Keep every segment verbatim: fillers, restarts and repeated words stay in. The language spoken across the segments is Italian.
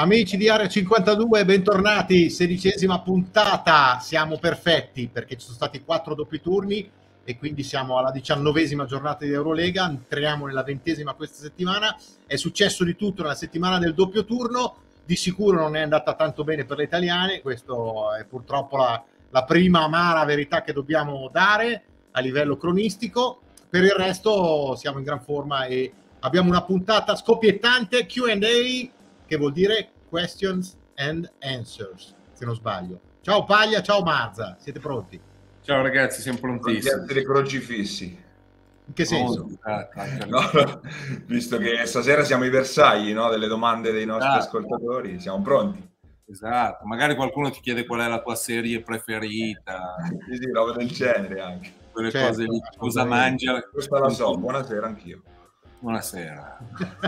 Amici di Area cinquantadue, bentornati, sedicesima puntata, siamo perfetti perché ci sono stati quattro doppi turni e quindi siamo alla diciannovesima giornata di Eurolega, entriamo nella ventesima questa settimana, è successo di tutto nella settimana del doppio turno, di sicuro non è andata tanto bene per le italiane, questo è purtroppo la, la prima amara verità che dobbiamo dare a livello cronistico, per il resto siamo in gran forma e abbiamo una puntata scoppiettante Q and A, che vuol dire questions and answers, se non sbaglio. Ciao Paglia, ciao Marza, siete pronti? Ciao ragazzi, siamo prontissimi. Essere crocifissi. In che senso? Oh, no, no, visto che stasera siamo i bersagli, no, delle domande dei nostri esatto. ascoltatori, siamo pronti. Esatto, magari qualcuno ti chiede qual è la tua serie preferita. Sì, sì, roba del genere anche. Quelle Certo, cose lì, cosa mangia. Questa la so, buonasera anch'io. Buonasera.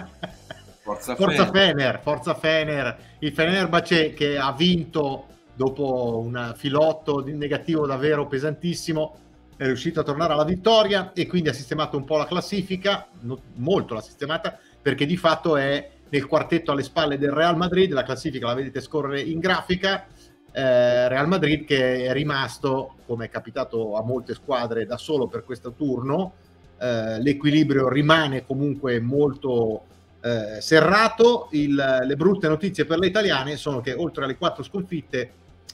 Forza, Forza Fener. Fener, Forza Fener, il Fenerbahce che ha vinto dopo un filotto di negativo davvero pesantissimo, è riuscito a tornare alla vittoria e quindi ha sistemato un po' la classifica, no, molto l'ha sistemata, perché di fatto è nel quartetto alle spalle del Real Madrid, la classifica la vedete scorrere in grafica, eh, Real Madrid che è rimasto, come è capitato a molte squadre, da solo per questo turno, eh, l'equilibrio rimane comunque molto Eh, serrato. Il, le brutte notizie per le italiane sono che oltre alle quattro sconfitte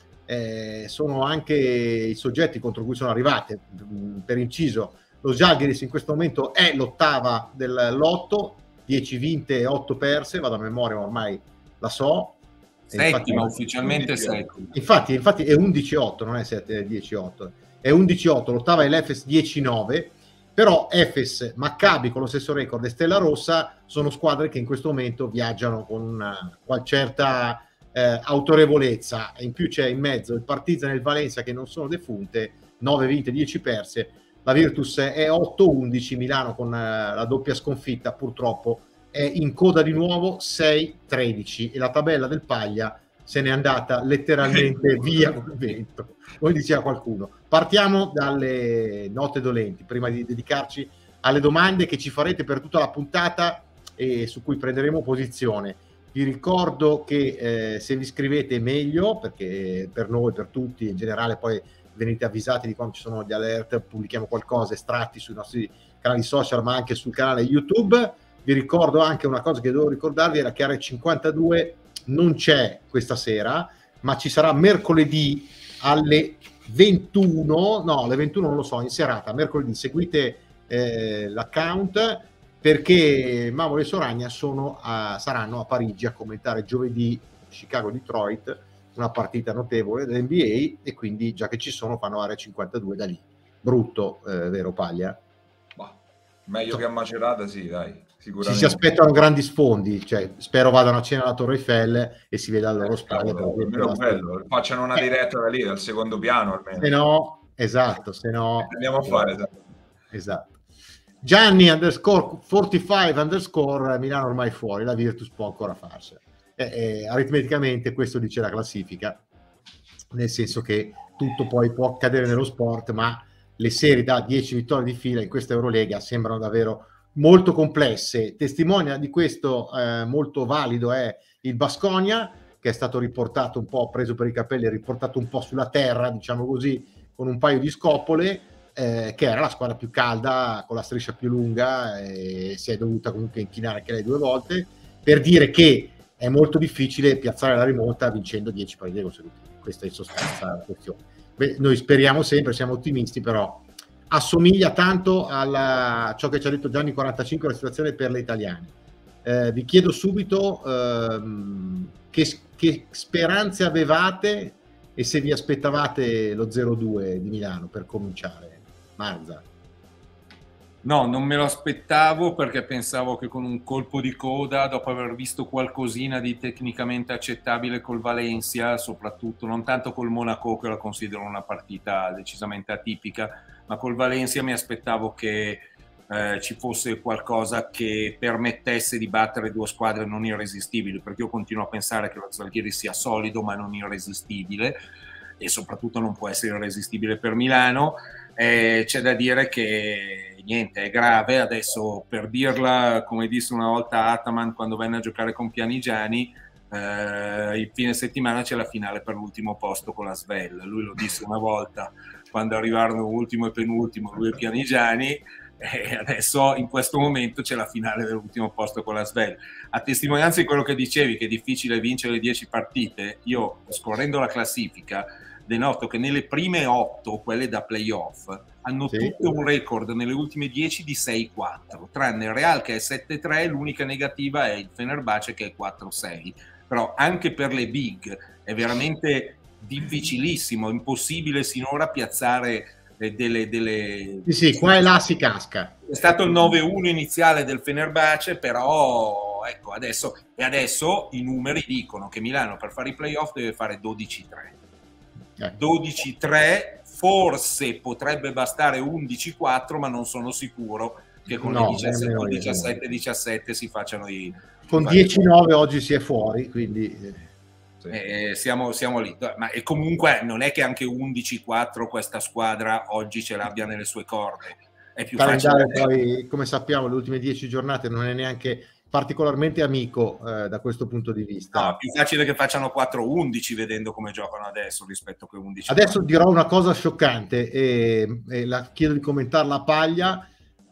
eh, sono anche i soggetti contro cui sono arrivate. Per inciso, lo Žalgiris in questo momento è l'ottava del lotto, dieci vinte e otto perse, vado a memoria ma ormai la so. Settima, infatti, ufficialmente settima. Infatti, infatti è undici otto, non è sette, dieci otto, è undici otto, l'ottava è l'Efes dieci nove. Però Efes, Maccabi con lo stesso record e Stella Rossa sono squadre che in questo momento viaggiano con una qual certa eh, autorevolezza. In più c'è in mezzo il Partizan e il Valencia che non sono defunte, nove vinte, dieci perse. La Virtus è otto undici, Milano con eh, la doppia sconfitta purtroppo è in coda di nuovo sei tredici e la tabella del Paglia se n'è andata letteralmente via col vento, come diceva qualcuno. Partiamo dalle note dolenti, prima di dedicarci alle domande che ci farete per tutta la puntata e su cui prenderemo posizione. Vi ricordo che eh, se vi iscrivete meglio, perché per noi, per tutti, in generale poi venite avvisati di quando ci sono gli alert, pubblichiamo qualcosa, estratti sui nostri canali social, ma anche sul canale YouTube. Vi ricordo anche una cosa che devo ricordarvi, era che Area cinquantadue non c'è questa sera, ma ci sarà mercoledì alle ventuno, no, alle ventuno non lo so, in serata, mercoledì, seguite eh, l'account perché Mamole e Soragna sono a, saranno a Parigi a commentare giovedì Chicago-Detroit, una partita notevole dell'N B A e quindi già che ci sono fanno Area cinquantadue da lì. Brutto, eh, vero Paglia? Bah, meglio che a Macerata, sì, dai. Ci si aspettano grandi sfondi, cioè spero vadano a cena alla Torre Eiffel e si veda il loro eh, spalle. Cavolo, bello, facciano una diretta da lì, dal secondo piano almeno. Se no, esatto, se no... Andiamo a fare, esatto. esatto. Gianni underscore quarantacinque underscore Milano ormai fuori, la Virtus può ancora farsela. Eh, eh, aritmeticamente questo dice la classifica, nel senso che tutto poi può accadere nello sport, ma le serie da dieci vittorie di fila in questa Eurolega sembrano davvero molto complesse. Testimonia di questo eh, molto valido è il Baskonia, che è stato riportato un po', preso per i capelli, riportato un po' sulla terra, diciamo così, con un paio di scopole, eh, che era la squadra più calda, con la striscia più lunga, e si è dovuta comunque inchinare anche lei due volte, per dire che è molto difficile piazzare la rimonta vincendo dieci partite consecutive. Questa è in sostanza la questione. Beh, noi speriamo sempre, siamo ottimisti, però assomiglia tanto a ciò che ci ha detto Gianni quarantacinque, la situazione per le italiane. Eh, vi chiedo subito ehm, che, che speranze avevate e se vi aspettavate lo zero due di Milano per cominciare. Marza. No, non me lo aspettavo perché pensavo che con un colpo di coda, dopo aver visto qualcosina di tecnicamente accettabile col Valencia, soprattutto non tanto col Monaco che lo considero una partita decisamente atipica, ma col Valencia mi aspettavo che eh, ci fosse qualcosa che permettesse di battere due squadre non irresistibili, perché io continuo a pensare che lo Žalgiris sia solido ma non irresistibile e soprattutto non può essere irresistibile per Milano. Eh, c'è da dire che niente, è grave adesso, per dirla come disse una volta Ataman quando venne a giocare con Pianigiani, eh, il fine settimana c'è la finale per l'ultimo posto con la Svel. Lui lo disse una volta quando arrivarono ultimo e penultimo, lui e Pianigiani, e adesso in questo momento c'è la finale dell'ultimo posto con la Svel. A testimonianza di quello che dicevi, che è difficile vincere dieci partite, io scorrendo la classifica denoto che nelle prime otto, quelle da playoff, hanno sì. tutte un record nelle ultime dieci di sei quattro, tranne il Real che è sette tre, l'unica negativa è il Fenerbahce che è quattro sei. Però anche per le big è veramente difficilissimo, impossibile sinora piazzare delle... delle... Sì, sì, qua e là si casca. È stato il nove uno iniziale del Fenerbahce, però ecco, adesso, e adesso i numeri dicono che Milano per fare i playoff deve fare dodici tre. dodici tre, forse potrebbe bastare undici quattro, ma non sono sicuro che con no, i diciassette diciassette si facciano i... Con dieci nove oggi si è fuori, quindi... Sì. Eh, siamo, siamo lì. Ma e comunque non è che anche undici quattro questa squadra oggi ce l'abbia nelle sue corde. È più facile. facile. Poi, come sappiamo, le ultime dieci giornate non è neanche particolarmente amico eh, da questo punto di vista. No, è più facile che facciano quattro undici vedendo come giocano adesso rispetto che undici. Adesso dirò una cosa scioccante e, e la chiedo di commentarla a Paglia,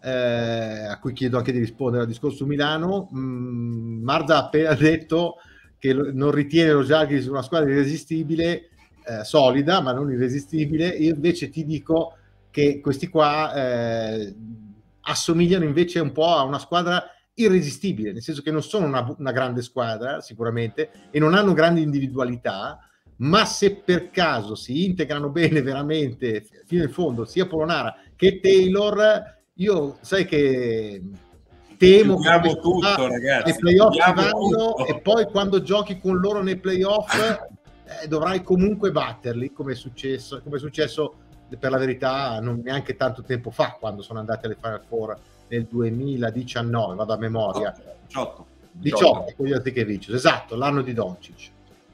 eh, a cui chiedo anche di rispondere al discorso Milano. Mm, Marza ha appena detto che non ritiene lo Žalgiris una squadra irresistibile, eh, solida ma non irresistibile. Io invece ti dico che questi qua eh, assomigliano invece un po' a una squadra irresistibile, nel senso che non sono una, una grande squadra sicuramente e non hanno grandi individualità, ma se per caso si integrano bene veramente fino in fondo sia Polonara che Taylor, io sai che temo che tutto, ragazzi, ai playoff vanno e poi quando giochi con loro nei playoff eh, dovrai comunque batterli, come è successo, come è successo per la verità non neanche tanto tempo fa, quando sono andati alle Final Four nel duemiladiciannove, vado a memoria, diciotto, diciotto con gli Jasikevicius, esatto, l'anno di Doncic.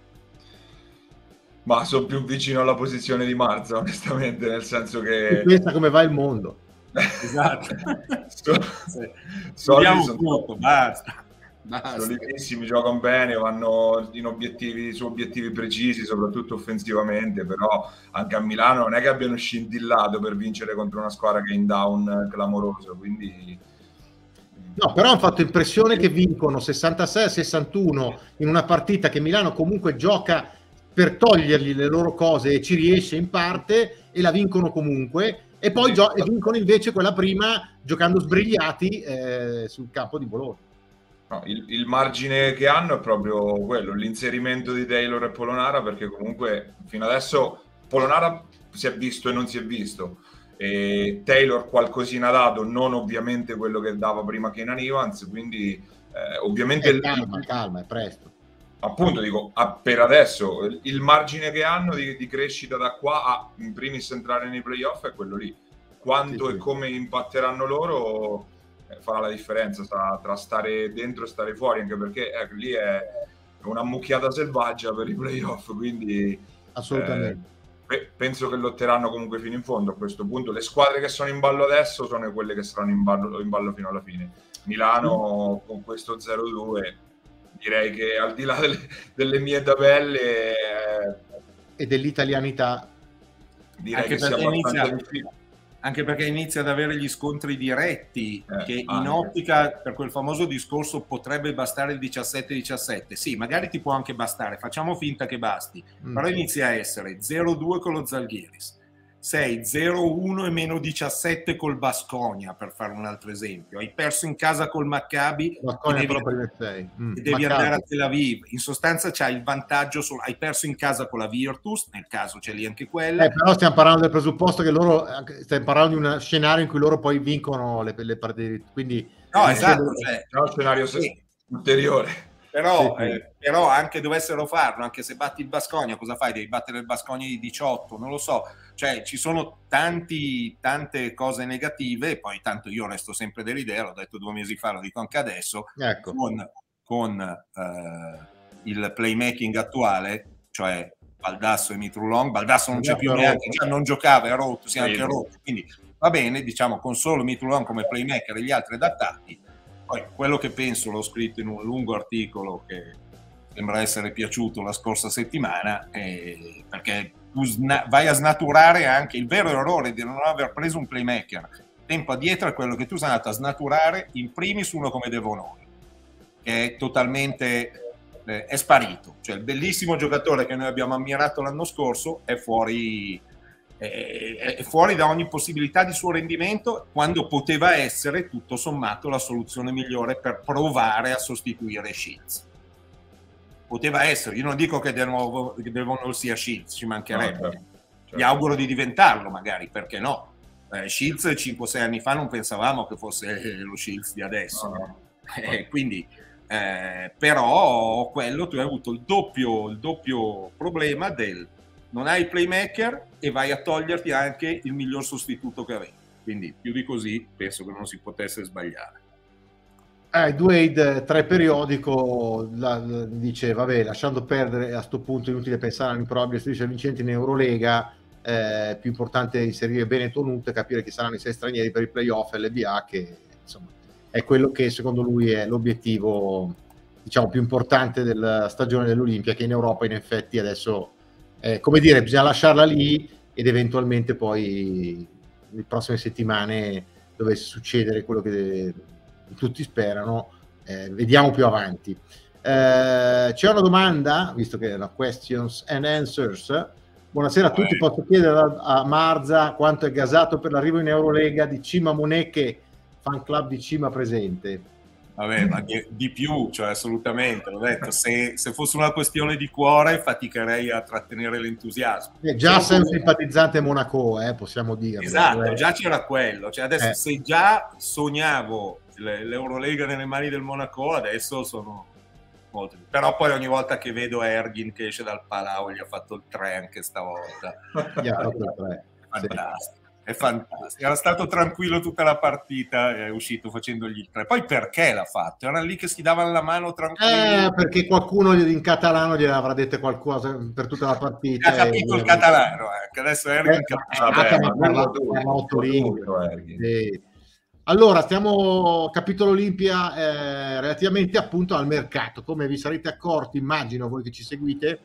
Ma sono più vicino alla posizione di Marza, onestamente, nel senso che... Pensa come va il mondo. Esatto. so, sì. sono, tutto, basta. Basta. Solidissimi, giocano bene, vanno in obiettivi, su obiettivi precisi, soprattutto offensivamente, però anche a Milano non è che abbiano scintillato per vincere contro una squadra che è in down clamoroso, quindi... No, però hanno fatto impressione che vincono sessantasei a sessantuno in una partita che Milano comunque gioca per togliergli le loro cose e ci riesce in parte e la vincono comunque e poi gio- e vincono invece quella prima giocando sbrigliati eh, sul campo di Bologna. No, il, il margine che hanno è proprio quello, l'inserimento di Taylor e Polonara, perché comunque fino adesso Polonara si è visto e non si è visto, e Taylor qualcosina ha dato, non ovviamente quello che dava prima Kenan Evans, quindi eh, ovviamente... Eh, calma, calma, è presto. Appunto dico, a, per adesso il margine che hanno di, di crescita da qua a in primis entrare nei playoff è quello lì. Quanto sì, e sì. come impatteranno loro eh, farà la differenza tra, tra stare dentro e stare fuori, anche perché eh, lì è una mucchiata selvaggia per i playoff, quindi assolutamente eh, penso che lotteranno comunque fino in fondo a questo punto. Le squadre che sono in ballo adesso sono quelle che saranno in ballo, in ballo fino alla fine. Milano sì. con questo zero due direi che al di là delle, delle mie tabelle eh, e dell'italianità direi anche che sia abbastanza inizia, difficile. Anche perché inizia ad avere gli scontri diretti eh, che anche. in ottica per quel famoso discorso potrebbe bastare il diciassette diciassette, sì, magari ti può anche bastare, facciamo finta che basti, mm. però inizia a essere zero due con lo Zalgiris, sei zero uno e meno diciassette col Baskonia, per fare un altro esempio. Hai perso in casa col Maccabi e devi, mm, e devi andare a Tel Aviv. In sostanza c'hai il vantaggio, solo, hai perso in casa con la Virtus, nel caso c'è lì anche quella. Eh, però stiamo parlando del presupposto che loro, stiamo parlando di un scenario in cui loro poi vincono le, le partite, quindi... No, esatto. Cioè, c'è un scenario sì. ulteriore. Però, sì, sì. Eh, però anche dovessero farlo, anche se batti il Baskonia, cosa fai? Devi battere il Baskonia di diciotto, non lo so. Cioè ci sono tanti, tante cose negative e poi tanto io resto sempre dell'idea, l'ho detto due mesi fa, lo dico anche adesso, ecco. con, con eh, il playmaking attuale, cioè Baldasso e Mitrulong. Baldasso non c'è più neanche, cioè non giocava, è rotto, si è anche rotto, quindi va bene, diciamo con solo Mitrulong come playmaker e gli altri adattati. Poi quello che penso l'ho scritto in un lungo articolo che sembra essere piaciuto la scorsa settimana, eh, perché tu vai a snaturare anche il vero errore di non aver preso un playmaker tempo addietro, è quello che tu sei andato a snaturare in primis uno come Devonori, che è totalmente eh, è sparito, cioè il bellissimo giocatore che noi abbiamo ammirato l'anno scorso è fuori, è, è fuori da ogni possibilità di suo rendimento, quando poteva essere tutto sommato la soluzione migliore per provare a sostituire Shields. Poteva essere, io non dico che di nuovo Devon sia Shields, ci mancherebbe, no, certo. Gli auguro di diventarlo magari, perché no? Eh, Shields cinque sei anni fa non pensavamo che fosse lo Shields di adesso, no. eh, quindi eh, però quello tu hai avuto il doppio, il doppio problema del non hai il playmaker e vai a toglierti anche il miglior sostituto che avevi, quindi più di così penso che non si potesse sbagliare. Eh, Wade, tre periodico, la, la, dice vabbè, lasciando perdere a sto punto, inutile pensare all'improbabile striscia vincente in Eurolega, eh, più importante inserire bene Tonut e capire chi saranno i sei stranieri per i playoff e l'N B A, che insomma è quello che secondo lui è l'obiettivo, diciamo, più importante della stagione dell'Olimpia, che in Europa in effetti adesso eh, come dire, bisogna lasciarla lì ed eventualmente poi le prossime settimane dovesse succedere quello che tutti sperano, eh, vediamo più avanti. Eh, c'è una domanda, visto che è la questions and answers. Buonasera a tutti, posso chiedere a, a Marza quanto è gasato per l'arrivo in Eurolega di Cima Monecche, fan club di Cima presente? Vabbè, ma di, di più, cioè assolutamente, l'ho detto, se, se fosse una questione di cuore faticherei a trattenere l'entusiasmo. Eh, già sei un simpatizzante Monaco, eh, possiamo dire. Esatto, eh. già c'era quello, cioè adesso eh. se già sognavo l'Eurolega nelle mani del Monaco, adesso sono molto, però poi ogni volta che vedo Ergin che esce dal Palau, gli ha fatto il tre anche stavolta. Gli ha fatto il tre. Fantastico, sì. È fantastico, era stato tranquillo tutta la partita, è uscito facendogli il tre. Poi perché l'ha fatto? Era lì che si davano la mano tranquillo. Eh, perché qualcuno in catalano gli avrà detto qualcosa per tutta la partita. Ha capito il catalano, eh, che adesso Ergin capisce. Allora, stiamo capitolo Olimpia eh, relativamente appunto al mercato. Come vi sarete accorti, immagino voi che ci seguite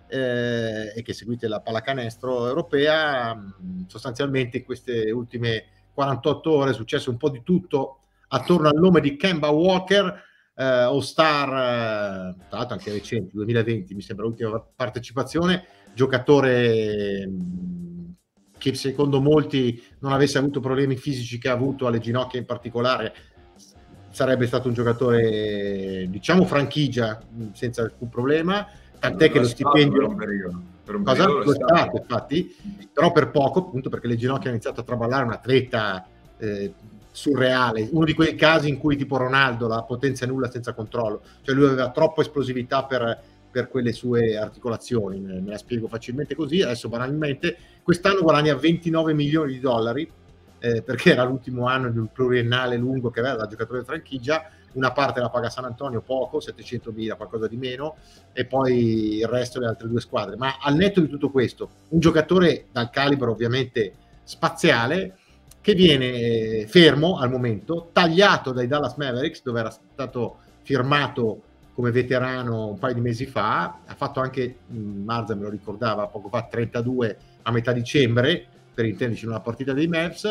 eh, e che seguite la pallacanestro europea, mh, sostanzialmente in queste ultime quarantotto ore è successo un po' di tutto attorno al nome di Kemba Walker, eh, All-Star, eh, tra l'altro anche recente, duemilaventi mi sembra l'ultima partecipazione, giocatore mh, che secondo molti non avesse avuto problemi fisici che ha avuto alle ginocchia in particolare, sarebbe stato un giocatore, diciamo, franchigia senza alcun problema, tant'è che lo stipendio per un periodo, per un cosa lo stato, stato infatti, però per poco, appunto perché le ginocchia hanno iniziato a traballare, un atleta eh, surreale, uno di quei casi in cui tipo Ronaldo la potenza nulla senza controllo, cioè lui aveva troppa esplosività per per quelle sue articolazioni, me, me la spiego facilmente così. Adesso banalmente quest'anno guadagna ventinove milioni di dollari eh, perché era l'ultimo anno di un pluriennale lungo che aveva da giocatore di franchigia, una parte la paga San Antonio poco, settecentomila, qualcosa di meno, e poi il resto le altre due squadre. Ma al netto di tutto questo, un giocatore dal calibro ovviamente spaziale che viene fermo al momento, tagliato dai Dallas Mavericks dove era stato firmato come veterano un paio di mesi fa, ha fatto anche, Marza me lo ricordava poco fa, trentadue a metà dicembre, per intenderci in una partita dei Mavs,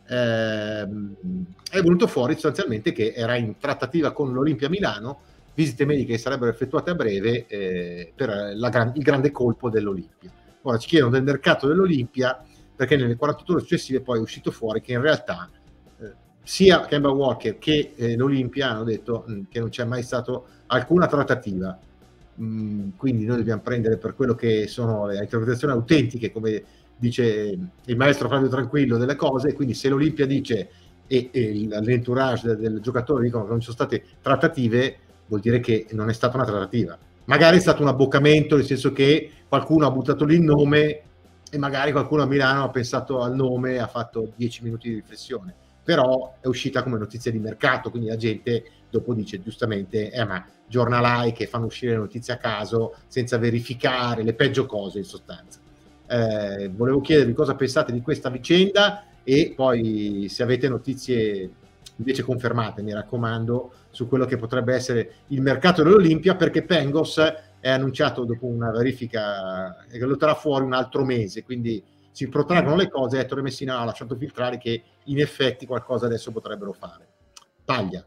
eh, è venuto fuori sostanzialmente che era in trattativa con l'Olimpia Milano, visite mediche che sarebbero effettuate a breve eh, per la gran, il grande colpo dell'Olimpia. Ora ci chiedono del mercato dell'Olimpia, perché nelle quarantotto ore successive poi è uscito fuori che in realtà eh, sia Kemba Walker che eh, l'Olimpia hanno detto mh, che non c'è mai stato alcuna trattativa, mm, quindi noi dobbiamo prendere per quello che sono le interpretazioni autentiche, come dice il maestro Flavio Tranquillo, delle cose. Quindi se l'Olimpia dice e, e l'entourage del, del giocatore dicono che non ci sono state trattative, vuol dire che non è stata una trattativa, magari è stato un abboccamento, nel senso che qualcuno ha buttato lì il nome e magari qualcuno a Milano ha pensato al nome e ha fatto dieci minuti di riflessione, però è uscita come notizia di mercato, quindi la gente dopo dice giustamente eh ma giornalai che fanno uscire le notizie a caso senza verificare, le peggio cose in sostanza. Eh, volevo chiedervi cosa pensate di questa vicenda e poi se avete notizie invece confermate, mi raccomando, su quello che potrebbe essere il mercato dell'Olimpia, perché Pengos è annunciato dopo una verifica che lo terrà fuori un altro mese, quindi si protraggono le cose. Ettore Messina ha lasciato filtrare che in effetti qualcosa adesso potrebbero fare. Paglia.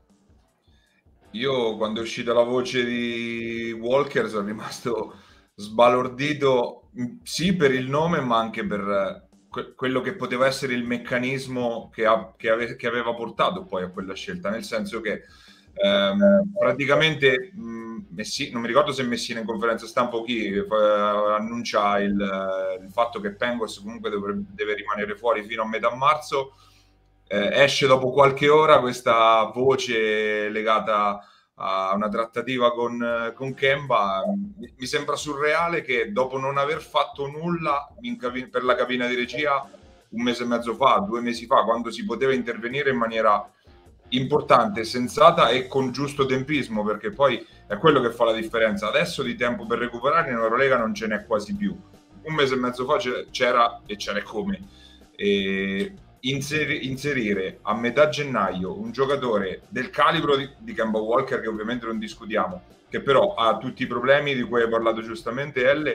Io quando è uscita la voce di Walker sono rimasto sbalordito, sì per il nome ma anche per que- quello che poteva essere il meccanismo che, ha, che, ave- che aveva portato poi a quella scelta, nel senso che ehm, praticamente mh, Messi- non mi ricordo se Messina in conferenza stampa o chi eh, annuncia il, il fatto che Pengos comunque dovrebbe, deve rimanere fuori fino a metà marzo. Eh, esce dopo qualche ora questa voce legata a una trattativa con, con Kemba. Mi, mi sembra surreale che dopo non aver fatto nulla in cabi- per la cabina di regia un mese e mezzo fa, due mesi fa, quando si poteva intervenire in maniera importante, sensata e con giusto tempismo, perché poi è quello che fa la differenza. Adesso di tempo per recuperare in Eurolega non ce n'è quasi più. Un mese e mezzo fa c'era e c'era come. E Inseri- inserire a metà gennaio un giocatore del calibro di, di Kemba Walker, che ovviamente non discutiamo, che però ha tutti i problemi di cui hai parlato giustamente Elle,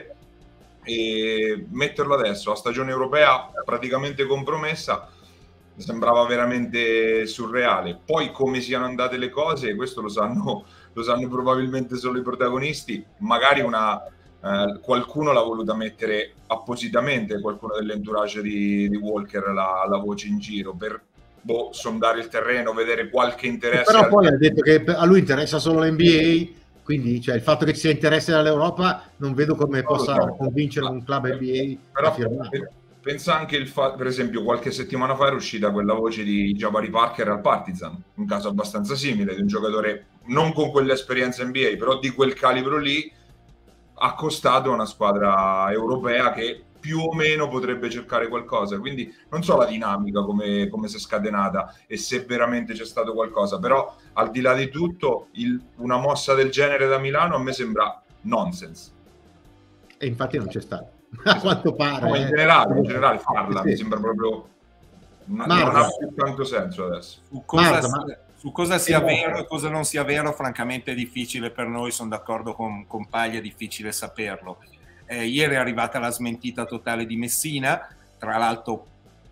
e metterlo adesso a stagione europea praticamente compromessa sembrava veramente surreale. Poi come siano andate le cose, questo lo sanno, lo sanno probabilmente solo i protagonisti. Magari una Eh, qualcuno l'ha voluta mettere appositamente, qualcuno dell'entourage di, di Walker, la, la voce in giro per boh, sondare il terreno, vedere qualche interesse. Però al... poi ha detto che a lui interessa solo l'N B A, quindi cioè, il fatto che ci sia interesse dall'Europa non vedo come non possa so. convincere un club N B A però a firmare. Pensa anche il fatto, per esempio, qualche settimana fa era uscita quella voce di Jabari Parker al Partizan, un caso abbastanza simile, di un giocatore non con quell'esperienza N B A, però di quel calibro lì, accostato a una squadra europea che più o meno potrebbe cercare qualcosa. Quindi non so la dinamica come, come si è scatenata e se veramente c'è stato qualcosa, però al di là di tutto il, una mossa del genere da Milano a me sembra nonsense, e infatti non c'è stato a quanto pare. No, in generale, in generale farla sì. Mi sembra proprio non, non ha più tanto senso adesso. Su cosa, Marta, sia, ma... su cosa sia vero e cosa non sia vero francamente è difficile per noi, sono d'accordo con, con Paglia, è difficile saperlo. Eh, ieri è arrivata la smentita totale di Messina, tra l'altro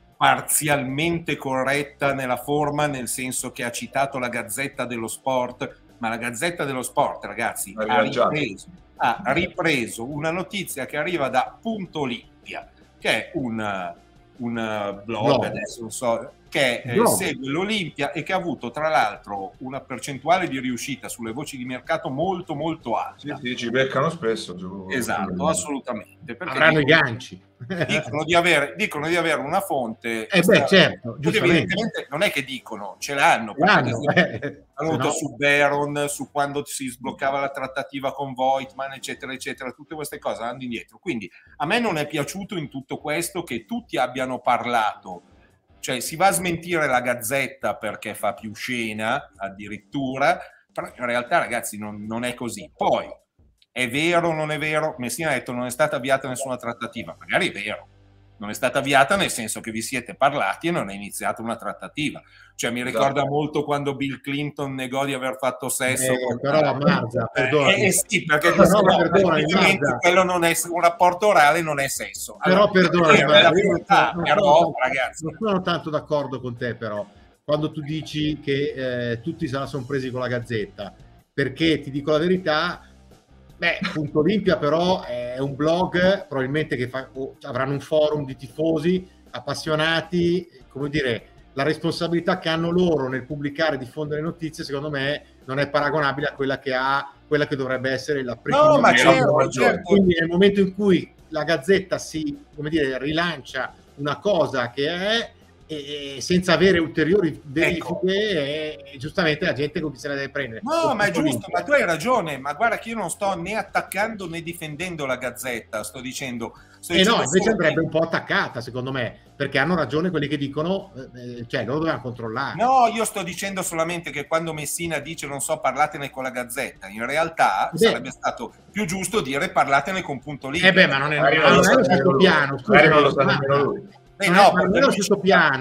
parzialmente corretta nella forma, nel senso che ha citato la Gazzetta dello Sport, ma la Gazzetta dello Sport, ragazzi, ha ripreso, ha ripreso una notizia che arriva da Punto Olimpia, che è un, un blog, no. adesso non so, che eh, segue l'Olimpia e che ha avuto tra l'altro una percentuale di riuscita sulle voci di mercato molto molto alta. Sì, sì, ci beccano spesso. Esatto, assolutamente. Avranno i ganci. Dicono di, avere, dicono di avere una fonte. Eh beh, certo, evidentemente non è che dicono, ce l'hanno. l'hanno eh, hanno avuto no. su Baron, su quando si sbloccava la trattativa con Voigtman, eccetera, eccetera, tutte queste cose andando indietro. Quindi a me non è piaciuto in tutto questo che tutti abbiano parlato. Cioè si va a smentire la Gazzetta perché fa più scena addirittura, però in realtà ragazzi non, non è così. Poi è vero o non è vero? Messina ha detto non è stata avviata nessuna trattativa, magari è vero, non è stata avviata nel senso che vi siete parlati e non è iniziata una trattativa. Cioè mi ricorda esatto. molto quando Bill Clinton negò di aver fatto sesso eh, con... però la Marza, perdona. Eh, eh sì, perché no, no, no, perdona, quello non è un rapporto orale, non è sesso. Però allora, perdona, è Marza, verità, non, però, sono, ragazzi. non sono tanto d'accordo con te però, quando tu dici che eh, tutti se la sono presi con la Gazzetta, perché ti dico la verità, beh, Punto Olimpia però è un blog probabilmente che fa, oh, avranno un forum di tifosi appassionati, come dire, la responsabilità che hanno loro nel pubblicare e diffondere notizie secondo me non è paragonabile a quella che ha quella che dovrebbe essere la prima. No, ma certo, certo. Quindi nel momento in cui la Gazzetta si, come dire, rilancia una cosa che è e senza avere ulteriori verifiche, ecco. e, e giustamente la gente con chi se la deve prendere. No, ma è giusto, ma tu hai ragione, ma guarda che io non sto né attaccando né difendendo la Gazzetta, sto dicendo... Sto e dicendo no, invece andrebbe che... un po' attaccata, secondo me, perché hanno ragione quelli che dicono, eh, cioè loro dovevano controllare. No, io sto dicendo solamente che quando Messina dice non so, parlatene con la Gazzetta, in realtà beh. sarebbe stato più giusto dire parlatene con Punto Olimpia. Eh beh, ma non è, non non è lo stesso piano, scusa, non lo sa nemmeno lui. Eh, non no, è, non è lo stesso piano,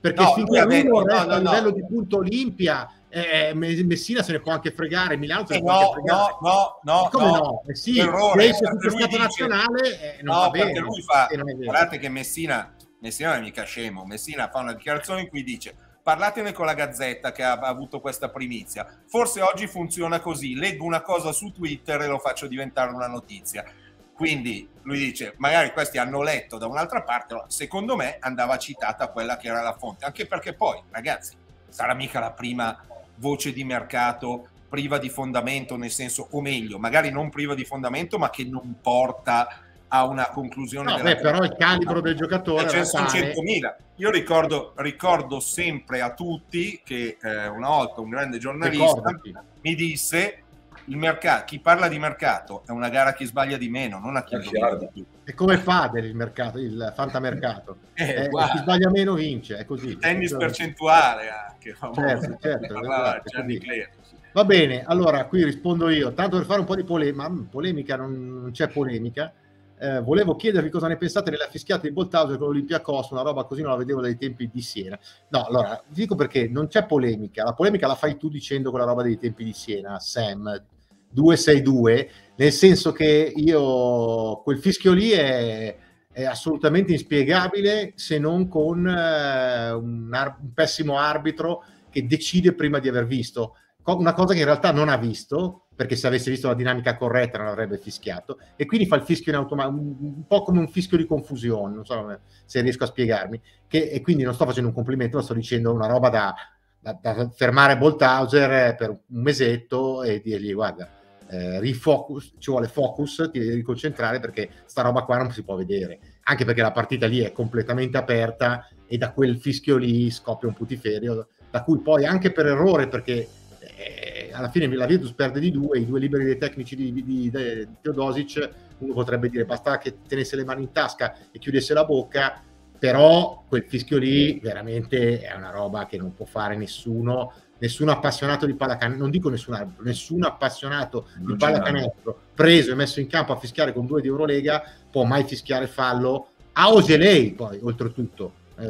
perché No, finché lui ha uno detto, resta no, no, a livello no. di punto Olimpia, eh, Messina se ne può anche fregare, Milano se Eh ne può anche no, fregare. no, no, no, E come no. no? Eh sì, Errore, esce perché sullo lui Stato dice- nazionale, eh, non no, va perché bene. lui fa, se non è vero. guardate che Messina, Messina non è mica scemo, Messina fa una dichiarazione in cui dice: parlatene con la Gazzetta che ha, ha avuto questa primizia, forse oggi funziona così, leggo una cosa su Twitter e lo faccio diventare una notizia. Quindi lui dice, magari questi hanno letto da un'altra parte, no, secondo me andava citata quella che era la fonte, anche perché poi, ragazzi, sarà mica la prima voce di mercato priva di fondamento, nel senso, o meglio, magari non priva di fondamento, ma che non porta a una conclusione. No, della beh, però il calibro del giocatore ce ne sono tale. centomila. Io ricordo, ricordo sempre a tutti che eh, una volta un grande giornalista Ricordati. mi disse: il mercato, chi parla di mercato è una gara a chi sbaglia di meno, non a chi indovina di più. È come Fadel il mercato, il fantamercato. Eh, eh, chi sbaglia meno vince, è così. Il tennis percentuale anche, famoso. Certo, certo, Parlava esatto, Gianni così. Clero, sì. Va bene, allora qui rispondo io, tanto per fare un po' di polemica, polemica non, non c'è polemica. Eh, volevo chiedervi cosa ne pensate della fischiata di Bolthauser con l'Olympiacos, una roba così non la vedevo dai tempi di Siena. No, allora, dico perché non c'è polemica, la polemica la fai tu dicendo quella roba dei tempi di Siena, Sam, due sei due, nel senso che io, quel fischio lì è, è assolutamente inspiegabile se non con eh, un, ar- un pessimo arbitro che decide prima di aver visto, una cosa che in realtà non ha visto, perché se avesse visto la dinamica corretta non avrebbe fischiato, e quindi fa il fischio in automatico, un, un po' come un fischio di confusione, non so se riesco a spiegarmi, che, e quindi non sto facendo un complimento, ma sto dicendo una roba da, da, da fermare Bolthauser per un mesetto e dirgli guarda, eh, rifocus, ci vuole focus, ti devi riconcentrare perché sta roba qua non si può vedere, anche perché la partita lì è completamente aperta e da quel fischio lì scoppia un putiferio, da cui poi anche per errore, perché eh, alla fine la Virtus perde di due, i due liberi dei tecnici di, di, di, di Teodosic, uno potrebbe dire basta che tenesse le mani in tasca e chiudesse la bocca, però quel fischio lì veramente è una roba che non può fare nessuno, nessun appassionato di pallacanestro, non dico nessun arbitro, nessun appassionato di pallacanestro preso e messo in campo a fischiare con due di Eurolega può mai fischiare fallo a Ogelei, poi oltretutto, eh,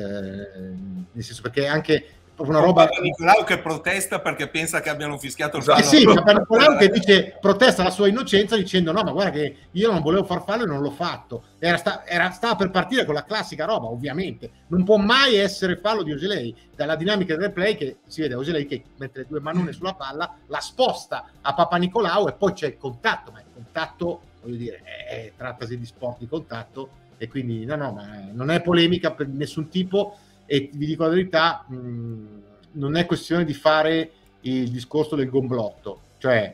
nel senso, perché anche una roba. Nicolau che protesta perché pensa che abbiano fischiato il fallo. Eh sì, Nicolau che dice, protesta la sua innocenza dicendo no, ma guarda che io non volevo far fallo e non l'ho fatto, era, sta, era stava per partire con la classica roba, ovviamente non può mai essere fallo di Ogelei, dalla dinamica del replay che si vede Ogelei che mette due manone sulla palla, la sposta a Papanicolau e poi c'è il contatto, ma il contatto, voglio dire, è, è, trattasi di sport di contatto, e quindi no no, ma non è polemica per nessun tipo. E vi dico la verità, mh, non è questione di fare il discorso del gomblotto, cioè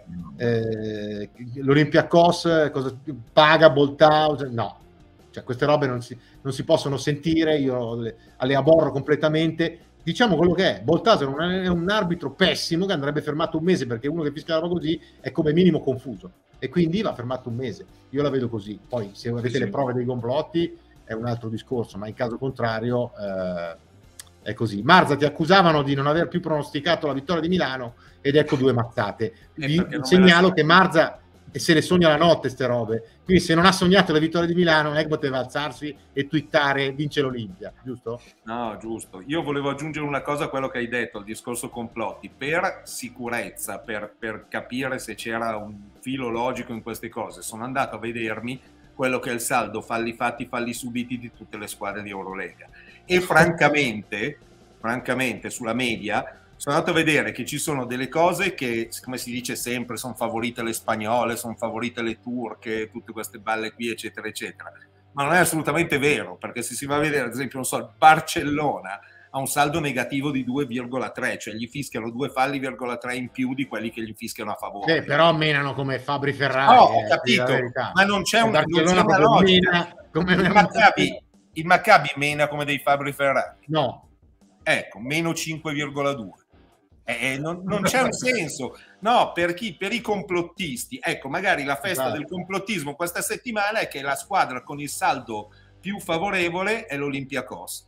eh, l'Olympiacos cosa, paga Bolthauser, no, cioè queste robe non si, non si possono sentire, io le, le aborro completamente. Diciamo quello che è, Bolthauser è un arbitro pessimo che andrebbe fermato un mese, perché uno che fischia la roba così è come minimo confuso, e quindi va fermato un mese, io la vedo così. Poi se avete sì, le prove dei gomblotti è un altro discorso, ma in caso contrario eh, è così. Marza, ti accusavano di non aver più pronosticato la vittoria di Milano ed ecco due mazzate. Vi segnalo che Marza se le sogna la notte ste robe, quindi se non ha sognato le vittorie di Milano non è che poteva alzarsi e twittare vince l'Olimpia, giusto? No, giusto. Io volevo aggiungere una cosa a quello che hai detto, al discorso complotti, per sicurezza, per, per capire se c'era un filo logico in queste cose. Sono andato a vedermi quello che è il saldo falli fatti, falli subiti di tutte le squadre di Eurolega. E francamente, francamente, sulla media, sono andato a vedere che ci sono delle cose che, come si dice sempre, sono favorite le spagnole, sono favorite le turche, tutte queste balle qui, eccetera, eccetera. Ma non è assolutamente vero, perché se si va a vedere, ad esempio, non so, il Barcellona ha un saldo negativo di due virgola tre, cioè gli fischiano due falli virgola tre in più di quelli che gli fischiano a favore. Beh, però menano come Fabri Ferrari. No, ho capito, ma non c'è, un, non c'è una logica. Come il, Maccabi, il Maccabi mena come dei Fabri Ferrari. No. Ecco, meno cinque virgola due. Eh, non, non c'è un senso. No, per chi? Per i complottisti. Ecco, magari la festa esatto. del complottismo questa settimana è che la squadra con il saldo più favorevole è l'Olympiacos.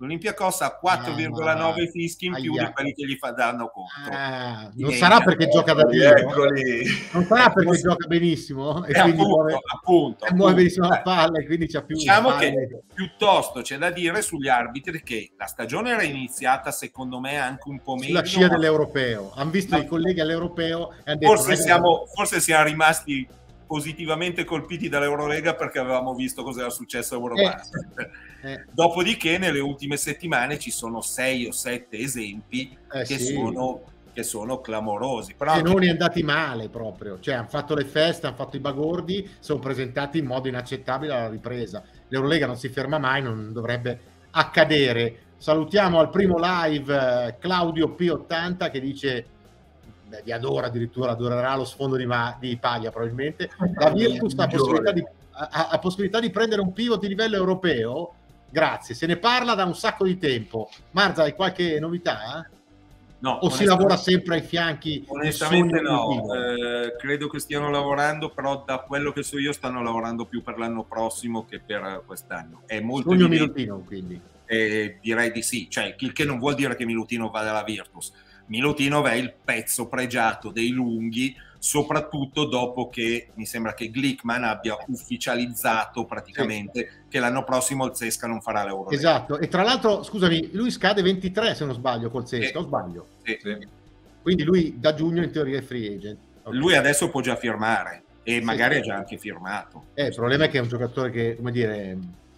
L'Olympiakos ha quattro virgola nove fischi in più Aia. di quelli che gli fa danno contro. Ah, non sarà perché gioca da Dio, non sarà perché gioca benissimo e, e quindi appunto, muove, appunto, e muove benissimo la eh. palla e quindi c'ha più diciamo palle. che piuttosto c'è da dire sugli arbitri che la stagione era iniziata secondo me anche un po' sulla meglio scia dell'europeo, hanno visto i colleghi all'europeo e hanno detto forse siamo, forse siamo rimasti positivamente colpiti dall'Eurolega perché avevamo visto cosa era successo a Eurobasket. Eh, eh. Dopodiché nelle ultime settimane ci sono sei o sette esempi eh, che, sì. sono, che sono clamorosi. Però che anche... non è andati male proprio, cioè hanno fatto le feste, hanno fatto i bagordi, sono presentati in modo inaccettabile alla ripresa. L'Eurolega non si ferma mai, non dovrebbe accadere. Salutiamo al primo live eh, Claudio P ottanta che dice beh, vi adora, addirittura adorerà lo sfondo di, ma- di Paglia probabilmente. La Virtus ha possibilità, di, ha, ha possibilità di prendere un pivot di livello europeo? Grazie, se ne parla da un sacco di tempo. Marza, hai qualche novità? No, o si lavora sempre ai fianchi? Onestamente no, eh, credo che stiano lavorando, però da quello che so io stanno lavorando più per l'anno prossimo che per quest'anno. È molto Sogno Milutino, quindi. Eh, direi di sì, cioè il che non vuol dire che Milutino vada alla Virtus. Milutino è il pezzo pregiato dei lunghi, soprattutto dopo che mi sembra che Glickman abbia ufficializzato praticamente sì. che l'anno prossimo il Cesca non farà l'Eurolega. Esatto, e tra l'altro, scusami, lui scade ventitré se non sbaglio col Cesca, sì. o sbaglio? Sì. Sì. Quindi lui da giugno in teoria è free agent. Okay. Lui adesso può già firmare e sì, magari sì. ha già anche firmato. Eh, il problema è che è un giocatore che, come dire,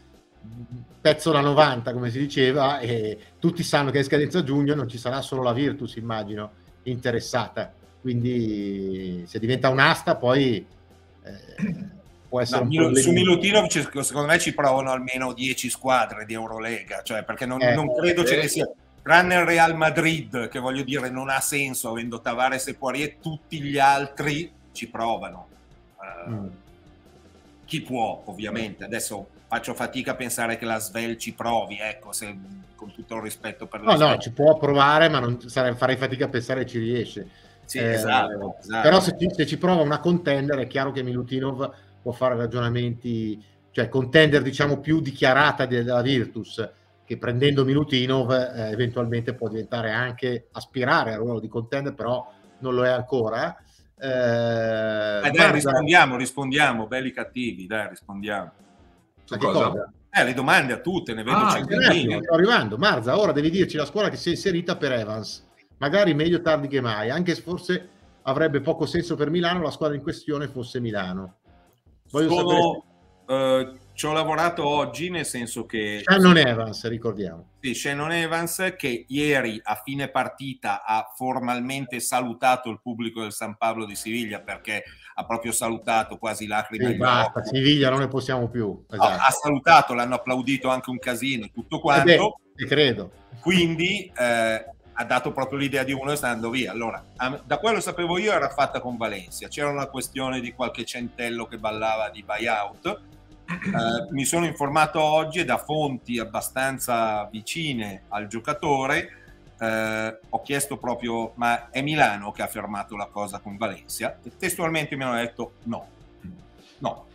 pezzo da novanta, come si diceva, e tutti sanno che è scadenza a giugno, non ci sarà solo la Virtus, immagino, interessata. Quindi se diventa un'asta poi eh, può essere no, un Mil- problema. Su Milutino secondo me ci provano almeno dieci squadre di Eurolega, cioè perché non, eh, non credo eh, ce ne sia, tranne il Real Madrid, che voglio dire non ha senso avendo Tavares e Poirier, tutti gli altri ci provano. Uh, mm. Chi può, ovviamente. Adesso faccio fatica a pensare che la Svel ci provi, ecco, se, con tutto il rispetto per la no, Svel. no, ci può provare, ma non sarei, farei fatica a pensare che ci riesce. Sì, eh, esatto, esatto. Però se ci, se ci prova una contender è chiaro che Milutinov può fare ragionamenti, cioè contender diciamo più dichiarata della Virtus, che prendendo Milutinov eh, eventualmente può diventare anche, aspirare al ruolo di contender, però non lo è ancora. Eh, eh, dai, rispondiamo, rispondiamo, belli cattivi, dai, rispondiamo. Su cosa? cosa? Eh, le domande a tutte, ne vedo ah, centinaia. Sto arrivando. Marza, ora devi dirci la squadra che si è inserita per Evans. Magari meglio tardi che mai, anche se forse avrebbe poco senso per Milano la squadra in questione fosse Milano. Voglio Sono, sapere... uh, ci ho lavorato oggi, nel senso che... Shannon Evans, ricordiamo. Sì, Shannon Evans, che ieri a fine partita ha formalmente salutato il pubblico del San Paolo di Siviglia, perché ha proprio salutato quasi lacrime. Sì, basta, occhi. Siviglia non ne possiamo più. Esatto. No, ha salutato, l'hanno applaudito anche un casino e tutto quanto. Eh beh, ti credo. Quindi... Eh, ha dato proprio l'idea di uno e sta andando via. Allora, da quello sapevo io era fatta con Valencia, c'era una questione di qualche centello che ballava di buyout. Eh, mi sono informato oggi e da fonti abbastanza vicine al giocatore eh, ho chiesto proprio, ma è Milano che ha fermato la cosa con Valencia? E testualmente mi hanno detto no, no.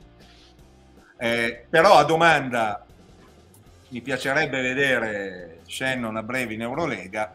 Eh, però a domanda, mi piacerebbe vedere Shannon a breve in Eurolega.